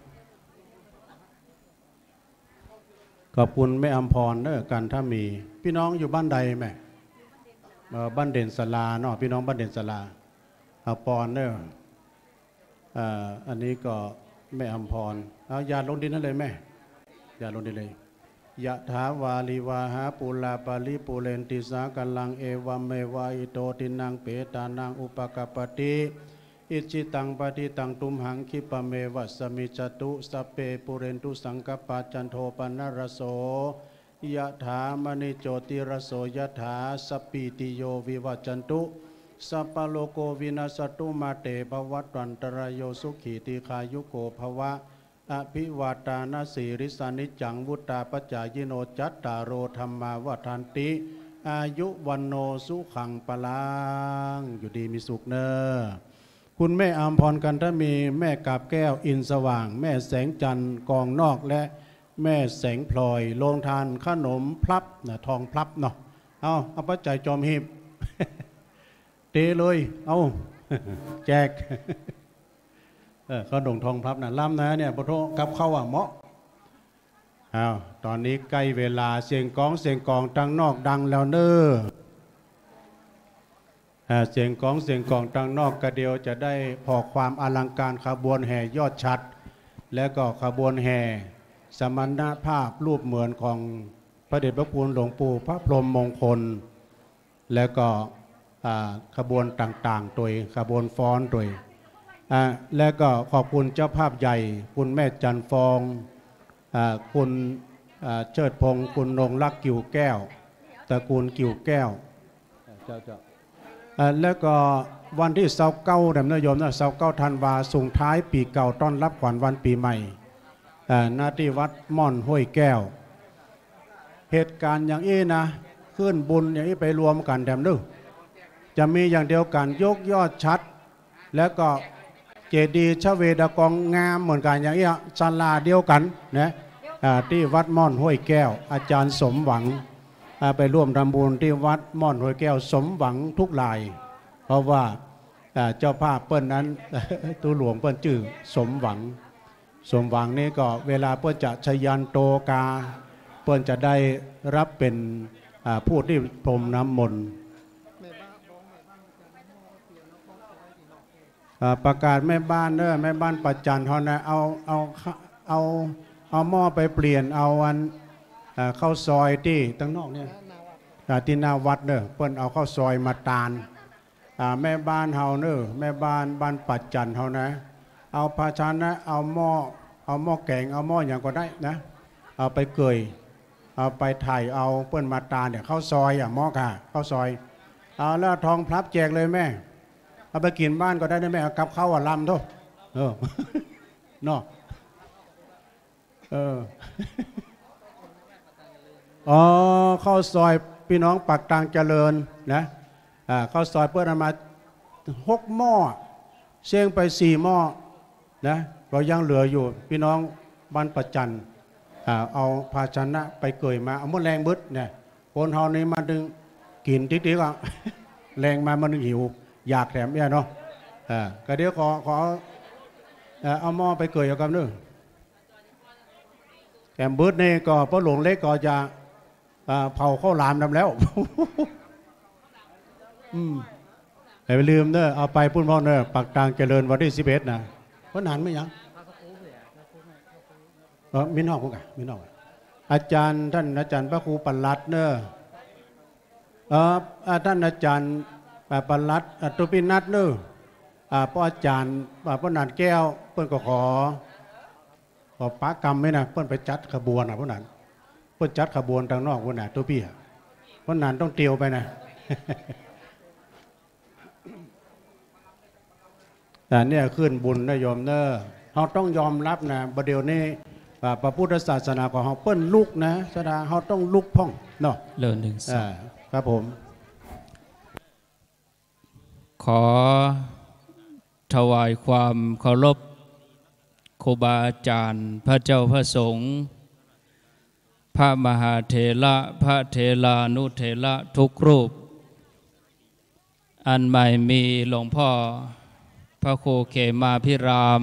ขอบคุณแม่อัมพรเนอะกันถ้ามีพี่น้องอยู่บ้านใดแม่บ้านเด่นสลาเนาะพี่น้องบ้านเด่นสลาเอาปอนเนอะอันนี้ก็แม่อัมพรเอายาลงดินนั่นเลยแม่ยาลงดินเลยยะถาวาลีวาหาปุลาปาลิปุเรนติสากัลังเอวัมเมวะอิโตตินังเปตานังอุปกปติอิจิตังปฏิตังตุมหังคิปะเมวัสมิจตุสัพเพปุเรนตุสังกปาจันโทปนรโสยะถามณิโจติรโสยะถาสปีติโยวิวัจจันตุสัพพโลโกวินาสตุมาเตภวัตวันตรายโยสุขีติขายุโกภวะอภิวาตานาสีริสานิจังวุตตาปัจจายโนจัตตารโอธรรมาวัฏันติอายุวันโนสุขังปลังอยู่ดีมีสุขเนอคุณแม่อัมพรกันถ้ามีแม่กาบแก้วอินสว่างแม่แสงจันทร์กองนอกและแม่แสงพลอยโรงทานขนมพลับนะทองพลับเนาะเอาเอาปัจจัยจอมหีบ เตเลยเอาแจกเออขนมทองพลับนะล้ำนะเนี่ยพระโทกับเข้าอ่ะเหมาะเอาตอนนี้ใกล้เวลาเสียงกองเสียงกองตั้งนอกดังแล้วเนอเสียงกองเสียงกองตั้งนอกกระเดียวจะได้พอความอลังการขบวนแห่ยอดชัดและก็ขบวนแห่สมณภาพรูปเหมือนของพระเดชพระคุณหลวงปู่พระพรหมมงคลและก็ขบวนต่างๆตัวขบวนฟ้อนตัวและก็ขอบคุณเจ้าภาพใหญ่คุณแม่จันฟองคุณเชิดพงศ์คุณนงรักกิ่วแก้วตระกูลกิ่วแก้วเจ้าเจ้าแล้วก็วันที่เสาเก้าเดือนโยมนะเสาเก้าธันวาส่งท้ายปีเก่าต้อนรับขวัญวันปีใหม่หน้าที่วัดม่อนห้วยแก้วเหตุการณ์อย่างนี้นะขึ้นบุญอย่างนี้ไปรวมกันแถมนึกจะมีอย่างเดียวกันยกยอดชัดแล้วก็เจดีย์ชเวดากองงามเหมือนกันอย่างนี้ศาลาเดียวกันนะที่วัดม่อนห้วยแก้วอาจารย์สมหวังไปร่วมทำบุญที่วัดม่อนห้วยแก้วสมหวังทุกหลายเพราะว่าเจ้าภาพเปิ้นนั้นตัวหลวงเปิ้นชื่อสมหวังสมหวังนี่ก็เวลาเปิ้นจะชยันโตกาเปิ้นจะได้รับเป็นผู้ที่พรมน้ำมนต์ประกาศแม่บ้านเด้อแม่บ้านปัจจันทร์นะเอาเอาเอาเอาหม้อไปเปลี่ยนเอาอันเข้าซอยที่ตั้งนอกเนี่ยที่หน้าวัดเด้อเปิ้นเอาเข้าซอยมาตาลแม่บ้านเฮาเด้อแม่บ้านบ้านปัจจันทร์เฮานะเอาภาชนะเอาหม้อเอาหม้อแกงเอาหม้ออย่างก็ได้นะเอาไปเกยเอาไปถ่ายเอาเปิ้นมาตาลเนี่ยเข้าซอยอ่ะหม้อค่ะเข้าซอยเอาแล้วทองพลับแจกเลยแม่เอาไปกินบ้านก็ได้นะแม่เอากับข้าวลำทุกเออเนาะเอออ๋อข้าวซอยพี่น้องปากตางเจริญนะอ่าข้าวซอยเพื่อนมาหกหม้อเชียงไปสี่หม้อนะก็ยังเหลืออยู่พี่น้องบ้านประจันอ่าเอาภาชนะไปเกยมาเอาหมดแรงบึดเนี่ยคนเฮานี่มาดึงกินติ๊กๆอ่ะ แรงมามันหิวอยากแถมเนี่ยเนาะอ่าก็เดี๋ยวขอขอเอาหม้อไปเกยเอากันนึงแกมบึดนี่ก็พ่อหลวงเล็กก็จะเผาข้าวหลามนำแล้วอืมแต่ไม่ลืมเนอะเอาไปพุ่นพ่อเนอะปักตางเจริญวันที่สิบเอ็ดนะเพราะนานไม่ยังเออมินอกกูกะมินอกอาจารย์ท่านอาจารย์พระครูปลัดเนอะเออท่านอาจารย์ปลัดตุปินัทเนอะพ่ออาจารย์พ่อหนานแก้วเพื่อนก็ขอขอปะกรรมไหมนะเพื่อนไปจัดขบวนอ่ะพ่อหนานเพื่อนจัดขบวนทางนอกพ่อหนานตัวพี่อ่ะพ่อหนานต้องเตียวไปนะแต่เนี่ยขึ้นบุญนะโยมเนอะเราต้องยอมรับนะประเดี๋ยวนี้พระพุทธศาสนาของเราเปิ้นลุกนะสดาเราต้องลุกพ่องเนาะเลิศหนึ่งสองครับผมขอถวายความเคารพครูบาอาจารย์พระเจ้าพระสงฆ์พระมหาเถระพระเถรานุเถระทุกรูปอันใหม่มีหลวงพ่อพระครูเขมาพิราม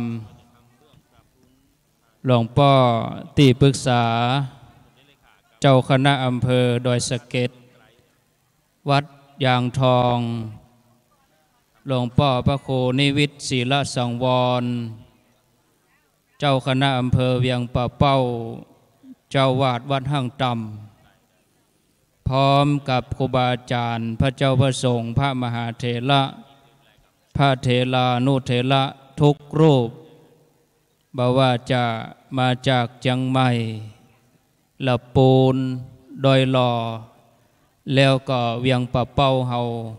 หลวงพ่อที่ปรึกษาเจ้าคณะอำเภอดอยสะเก็ดวัดยางทองหลวงพ่อพระครูนิวิตศิลสังวรเจ้าคณะอำเภอเวียงป่าเป้าเจ้าวาดวัดห้างต่ำพร้อมกับครูบาอาจารย์พระเจ้าพระสงฆ์พระมหาเถระพระเถรานุเถระทุกรูปบอกว่าจะมาจากเชียงใหม่ละปูนดอยหล่อแล้วก็เวียงป่าเป้าเฮา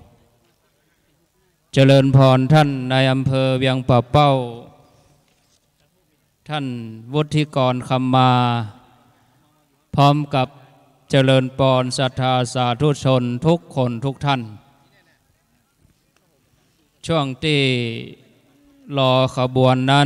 เจริญพรท่านนายอำเภอเวียงป่าเป้าท่านวุฒิกรคำมาพร้อมกับเจริญพรศรัทธาสาธุชนทุกคนทุกท่านช่วงที่รอขบวนนั้น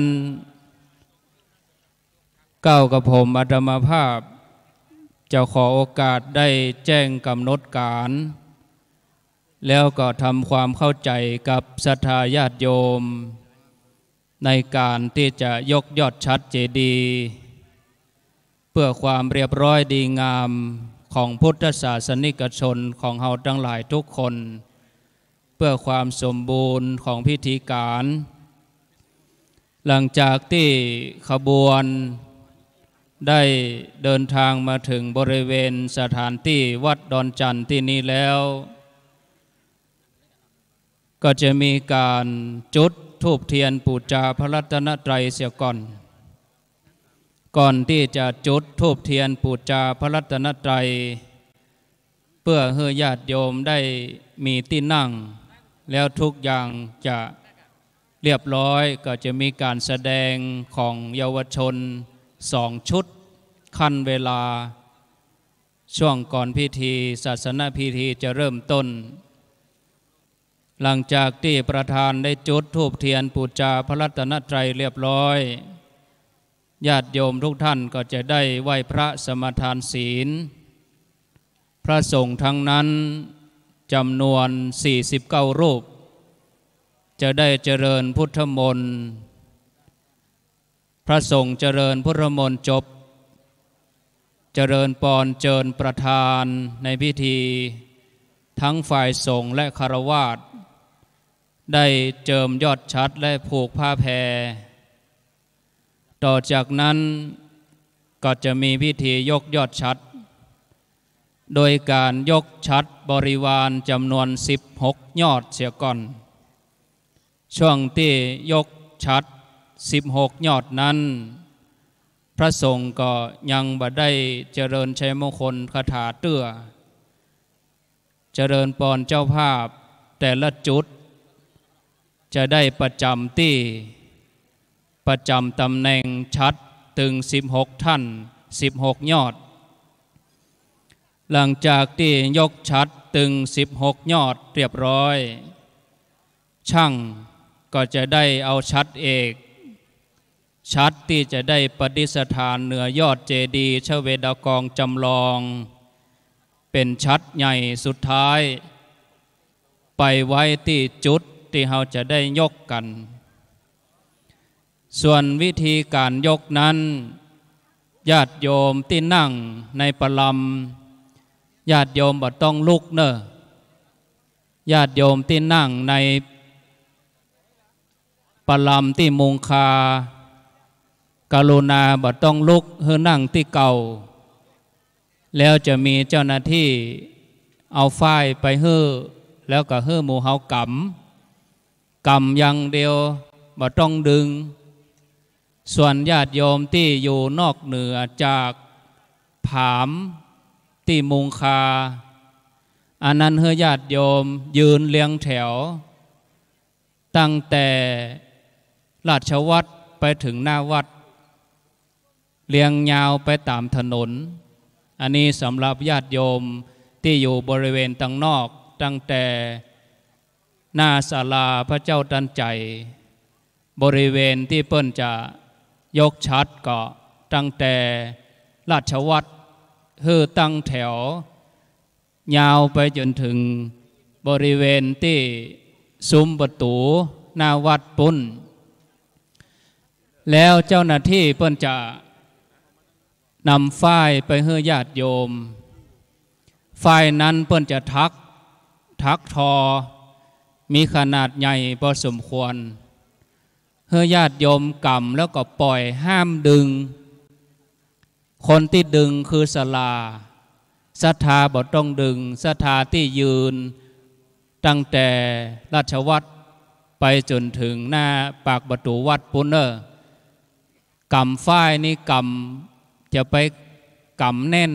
ก้าวกับผมอาตมาภาพจะขอโอกาสได้แจ้งกำหนดการแล้วก็ทำความเข้าใจกับศรัทธาญาติโยมในการที่จะยกยอดชัดเจดีย์เพื่อความเรียบร้อยดีงามของพุทธศาสนิกชนของเฮาทั้งหลายทุกคนเพื่อความสมบูรณ์ของพิธีการหลังจากที่ขบวนได้เดินทางมาถึงบริเวณสถานที่วัดดอนจันทร์ที่นี้แล้วก็จะมีการจุดธูปเทียนบูชาพระรัตนตรัยเสียก่อนก่อนที่จะจุดธูปเทียนบูชาพระรัตนตรัยเพื่อให้ญาติโยมได้มีที่นั่งแล้วทุกอย่างจะเรียบร้อยก็จะมีการแสดงของเยาวชนสองชุดขั้นเวลาช่วงก่อนพิธีศาสนพิธีจะเริ่มต้นหลังจากที่ประธานได้จุดธูปเทียนบูชาพระรัตนตรัยเรียบร้อยญาติโยมทุกท่านก็จะได้ไหว้พระสมทานศีลพระสงฆ์ทั้งนั้นจำนวนสี่สิบเก้ารูปจะได้เจริญพุทธมนต์พระสงฆ์เจริญพุทธมนต์จบเจริญปอนเจิญประธานในพิธีทั้งฝ่ายสงฆ์และฆราวาสได้เจิมยอดชัดและผูกผ้าแพรต่อจากนั้นก็จะมีพิธียกยอดชัดโดยการยกชัดบริวารจำนวนสิบหกยอดเสียก่อนช่วงที่ยกชัดสิบหกยอดนั้นพระสงฆ์ก็ยังบ่ได้เจริญชัยมงคลคาถาเตื้อเจริญพรเจ้าภาพแต่ละจุดจะได้ประจำที่ประจำตำแหน่งชัดถึงสิบหกท่านสิบหกยอดหลังจากที่ยกชัดถึงสิบหกยอดเรียบร้อยช่างก็จะได้เอาชัดเอกชัดที่จะได้ประดิษฐานเหนือยอดเจดีย์ชเวดากองจำลองเป็นชัดใหญ่สุดท้ายไปไว้ที่จุดที่เราจะได้ยกกันส่วนวิธีการยกนั้นญาติโยมที่นั่งในปลัมญาติโยมบ่ต้องลุกเนอะญาติโยมที่นั่งในปลัมที่มุงคากรุณาบ่ต้องลุกเฮือนั่งที่เก่าแล้วจะมีเจ้าหน้าที่เอาฝ้ายไปเฮือแล้วก็เฮือหมู่เฮากำกำอย่างเดียวบ่ต้องดึงส่วนญาติโยมที่อยู่นอกเหนือจากผามที่มุงคาอันนั้นเฮือญาติโยมยืนเรียงแถวตั้งแต่ราชวัตรไปถึงหน้าวัดเรียงยาวไปตามถนนอันนี้สำหรับญาติโยมที่อยู่บริเวณทางนอกตั้งแต่หน้าศาลาพระเจ้าตันใจบริเวณที่เปิ้นจะยกชัดก็ตั้งแต่ราชวัตรเฮือตั้งแถวยาวไปจนถึงบริเวณที่ซุ้มประตูหน้าวัดปุ้นแล้วเจ้าหน้าที่เปิ้นจะนำฝ้ายไปให้ญาติโยมฝ้ายนั้นเปิ้นจะทักทักทอมีขนาดใหญ่พอสมควรให้ญาติโยมกำแล้วก็ปล่อยห้ามดึงคนที่ดึงคือศาลาศรัทธาบ่ต้องดึงศรัทธาที่ยืนตั้งแต่ราชวัตรไปจนถึงหน้าปากประตูวัดปุณเนอร์กำฝ้ายนี่กำจะไปกำแน่น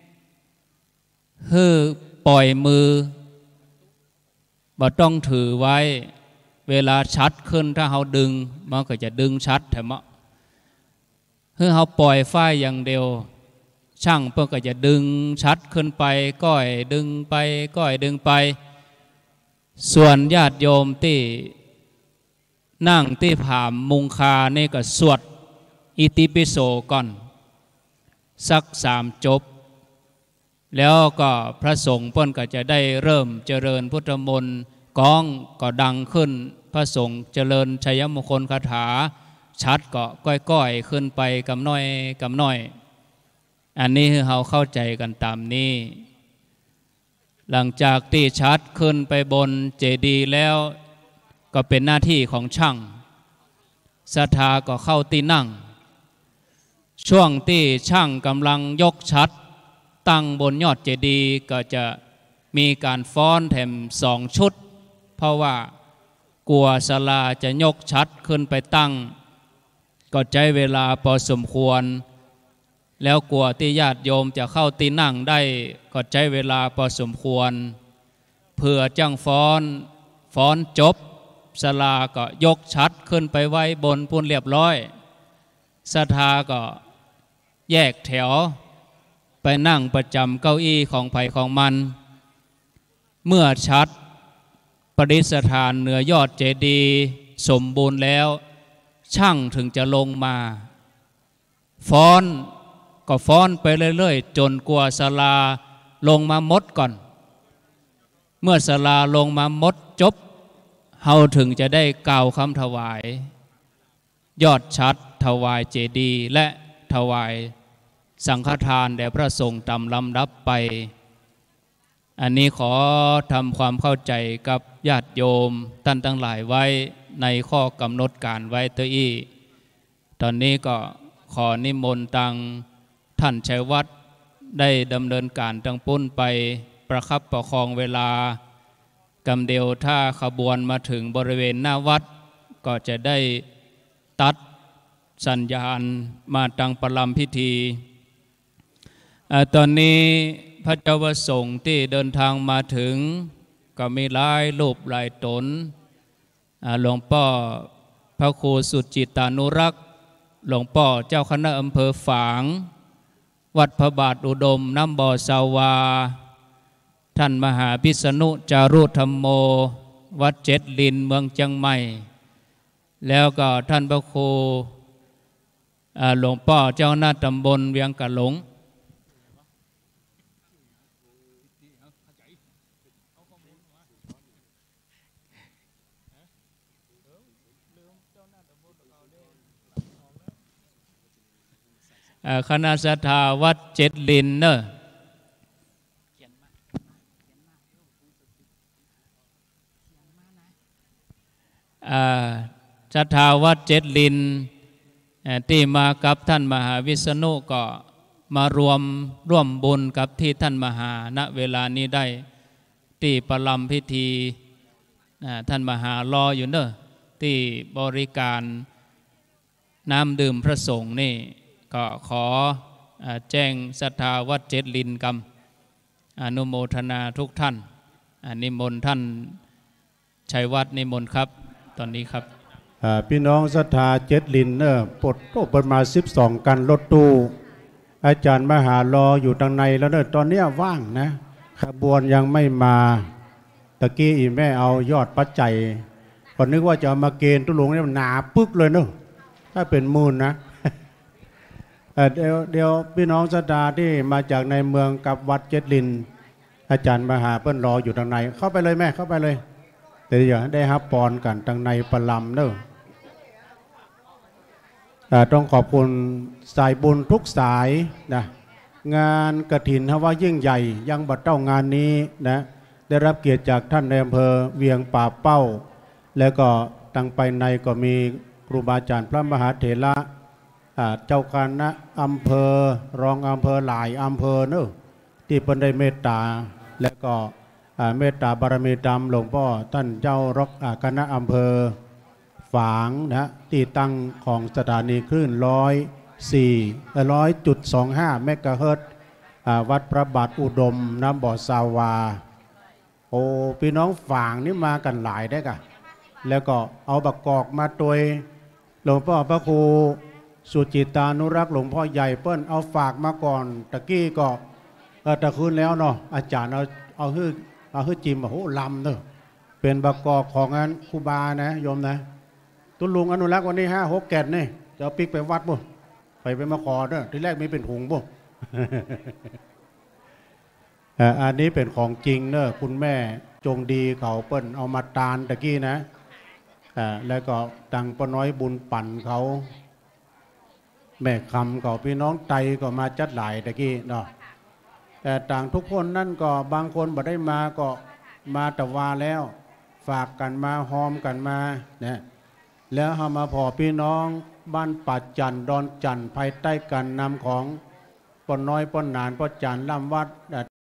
ฮือปล่อยมือบ่ต้องถือไว้เวลาชัดขึ้นถ้าเราดึงมันก็จะดึงชัดแถมะฮือเราปล่อยฝ้ายอย่างเดียวช่างเพื่อก็จะดึงชัดขึ้นไปก้อยดึงไปก้อยดึงไปส่วนญาติโยมที่นั่งที่ผามมุงคานี่ก็สวดอิติปิโสก่อนสักสามจบแล้วก็พระสงฆ์เพิ่นก็จะได้เริ่มเจริญพุทธมนต์ก้องก็ดังขึ้นพระสงฆ์เจริญชัยมงคลคาถาชัดก็ก้อยๆขึ้นไปกำน้อยกำน้อยอันนี้คือเราเข้าใจกันตามนี้หลังจากที่ชัดขึ้นไปบนเจดีย์แล้วก็เป็นหน้าที่ของช่างศรัทธาก็เข้าที่นั่งช่วงที่ช่างกำลังยกชัดตั้งบนยอดเจดีย์ก็จะมีการฟ้อนแถมสองชุดเพราะว่ากลัวศาลาจะยกชัดขึ้นไปตั้งก็ใช้เวลาพอสมควรแล้วกลัวที่ญาติโยมจะเข้าที่นั่งได้ก็ใช้เวลาพอสมควรเพื่อจังฟ้อนฟ้อนจบศาลาก็ยกชัดขึ้นไปไว้บนพุ่นเรียบร้อยศรัทธาก็แยกแถวไปนั่งประจำเก้าอี้ของไผ่ของมันเมื่อชัดประดิษฐานเหนือยอดเจดีย์สมบูรณ์แล้วช่างถึงจะลงมาฟ้อนก็ฟ้อนไปเรื่อยๆจนกว่าศาลาลงมามดก่อนเมื่อศาลาลงมามดจบเฮาถึงจะได้กล่าวคำถวายยอดชัดถวายเจดีย์และถวายสังฆทานแด่พระสงฆ์ตามลำดับไปอันนี้ขอทำความเข้าใจกับญาติโยมท่านทั้งหลายไว้ในข้อกำหนดการไว้ตัวอี้ตอนนี้ก็ขอนิมนต์ตังท่านชัยวัฒน์ได้ดำเนินการตั้งปุ้นไปประคับประคองเวลากำเดียวถ้าขบวนมาถึงบริเวณหน้าวัดก็จะได้ตัดสัญญาณมาตั้งประลัมพิธีตอนนี้พระเจ้าประสงค์ที่เดินทางมาถึงก็มีหลายรูปหลายตนหลวงพ่อพระครูสุจิตานุรักษ์หลวงพ่อเจ้าคณะอำเภอฝางวัดพระบาทอุดมน้ำบ่อสาวาท่านมหาพิษณุจารุธรรมโมวัดเจ็ดลินเมืองเชียงใหม่แล้วก็ท่านพระครูหลวงพ่อเจ้าหน้าตำบลเวียงกะหลงคณะศรัทธาวัดเจ็ดลินเนอะศรัทธาวัดเจ็ดลินที่มากับท่านมหาวิษณุก็มารวมร่วมบุญกับที่ท่านมหาณเวลานี้ได้ที่ประลัมพิธีท่านมหารออยู่เนอะที่บริการน้ำดื่มพระสงฆ์นี่ก็ขอแจ้งศรัทธาวัดเจ็ดลินกรรมอนุโมทนาทุกท่านนิมนต์ท่านชัยวัฒน์นิมนต์ครับตอนนี้ครับพี่น้องศรัทธาเจ็ดลินเนอร์ปลดโต๊ะประมาณสิบสองกันรถตู้อาจารย์มหารออยู่ทางในแล้วเนอะตอนนี้ว่างนะขบวนยังไม่มาตะกี้อีแม่เอายอดปัจจัยก่อนนึกว่าจะมาเกณฑ์ตุลุงเนี่ยหนาปึ๊กเลยเนอะถ้าเป็นมูลนะเดี๋ยวเดี๋ยวพี่น้องศรัทธาที่มาจากในเมืองกับวัดเจ็ดลินอาจารย์มหาเปิ้นรออยู่ทางในเข้าไปเลยแม่เข้าไปเลยแต่อย่าได้ฮับปอนกันทางในประลำเนอะต้องขอบคุณสายบุญทุกสายนะงานกฐินฮว่ายิ่งใหญ่ยังบัดเต้างานนี้นะได้รับเกียรติจากท่านในอำเภอเวียงป่าเป้าแล้วก็ตั้งไปในก็มีครูบาอาจารย์พระมหาเถระเจ้าคณะอำเภอรองอำเภอหลายอำเภอเนอะที่เพิ่นได้เมตตาและก็เมตตาบารมีธรรมหลวงพ่อท่านเจ้ารกคณะอำเภอฝางนะที่ตั้งของสถานีคลื่นร้อยสี่ร้อยจุดสองห้าเมกะเฮิรตซ์วัดพระบาทอุดมน้ำบ่อสาวาโอ้พี่น้องฝางนี่มากันหลายได้กะแล้วก็เอาบักกอกมาตัวหลวงพ่อพระครูสุจิตานุรักษ์หลวงพ่อใหญ่เปิ้นเอาฝากมาก่อนตะกี้ก็ตะคืนแล้วเนาะอาจารย์เอาเอาฮื้อเอาฮื้อจิมโอ้โหลำเนอะเป็นบักกอกของงั้นครูบานะโยมนะตุลุงอนุรักษ์วันนี้ห้าหกแกนนี่จะเอาปิกไปวัดบ่ไปไปมาขอเนอะที่แรกมีเป็นหุงบ่ อันนี้เป็นของจริงเนอะคุณแม่จงดีเขาเปิ้นเอามาตานตะกี้นะแล้วก็ตังปน้อยบุญปั่นเขาแม่คำก็พี่น้องไตก็มาจัดหลายตะกี้เนาะแต่ต่างทุกคนนั่นก็บางคนบ่ได้มาก็มาแต่วาแล้วฝากกันมาหอมกันมาเนี่ยแล้วเฮามาพอพี่น้องบ้านปัดจันดอนจันภายใต้การนำของปนน้อยปนหนานปนจันลำวัด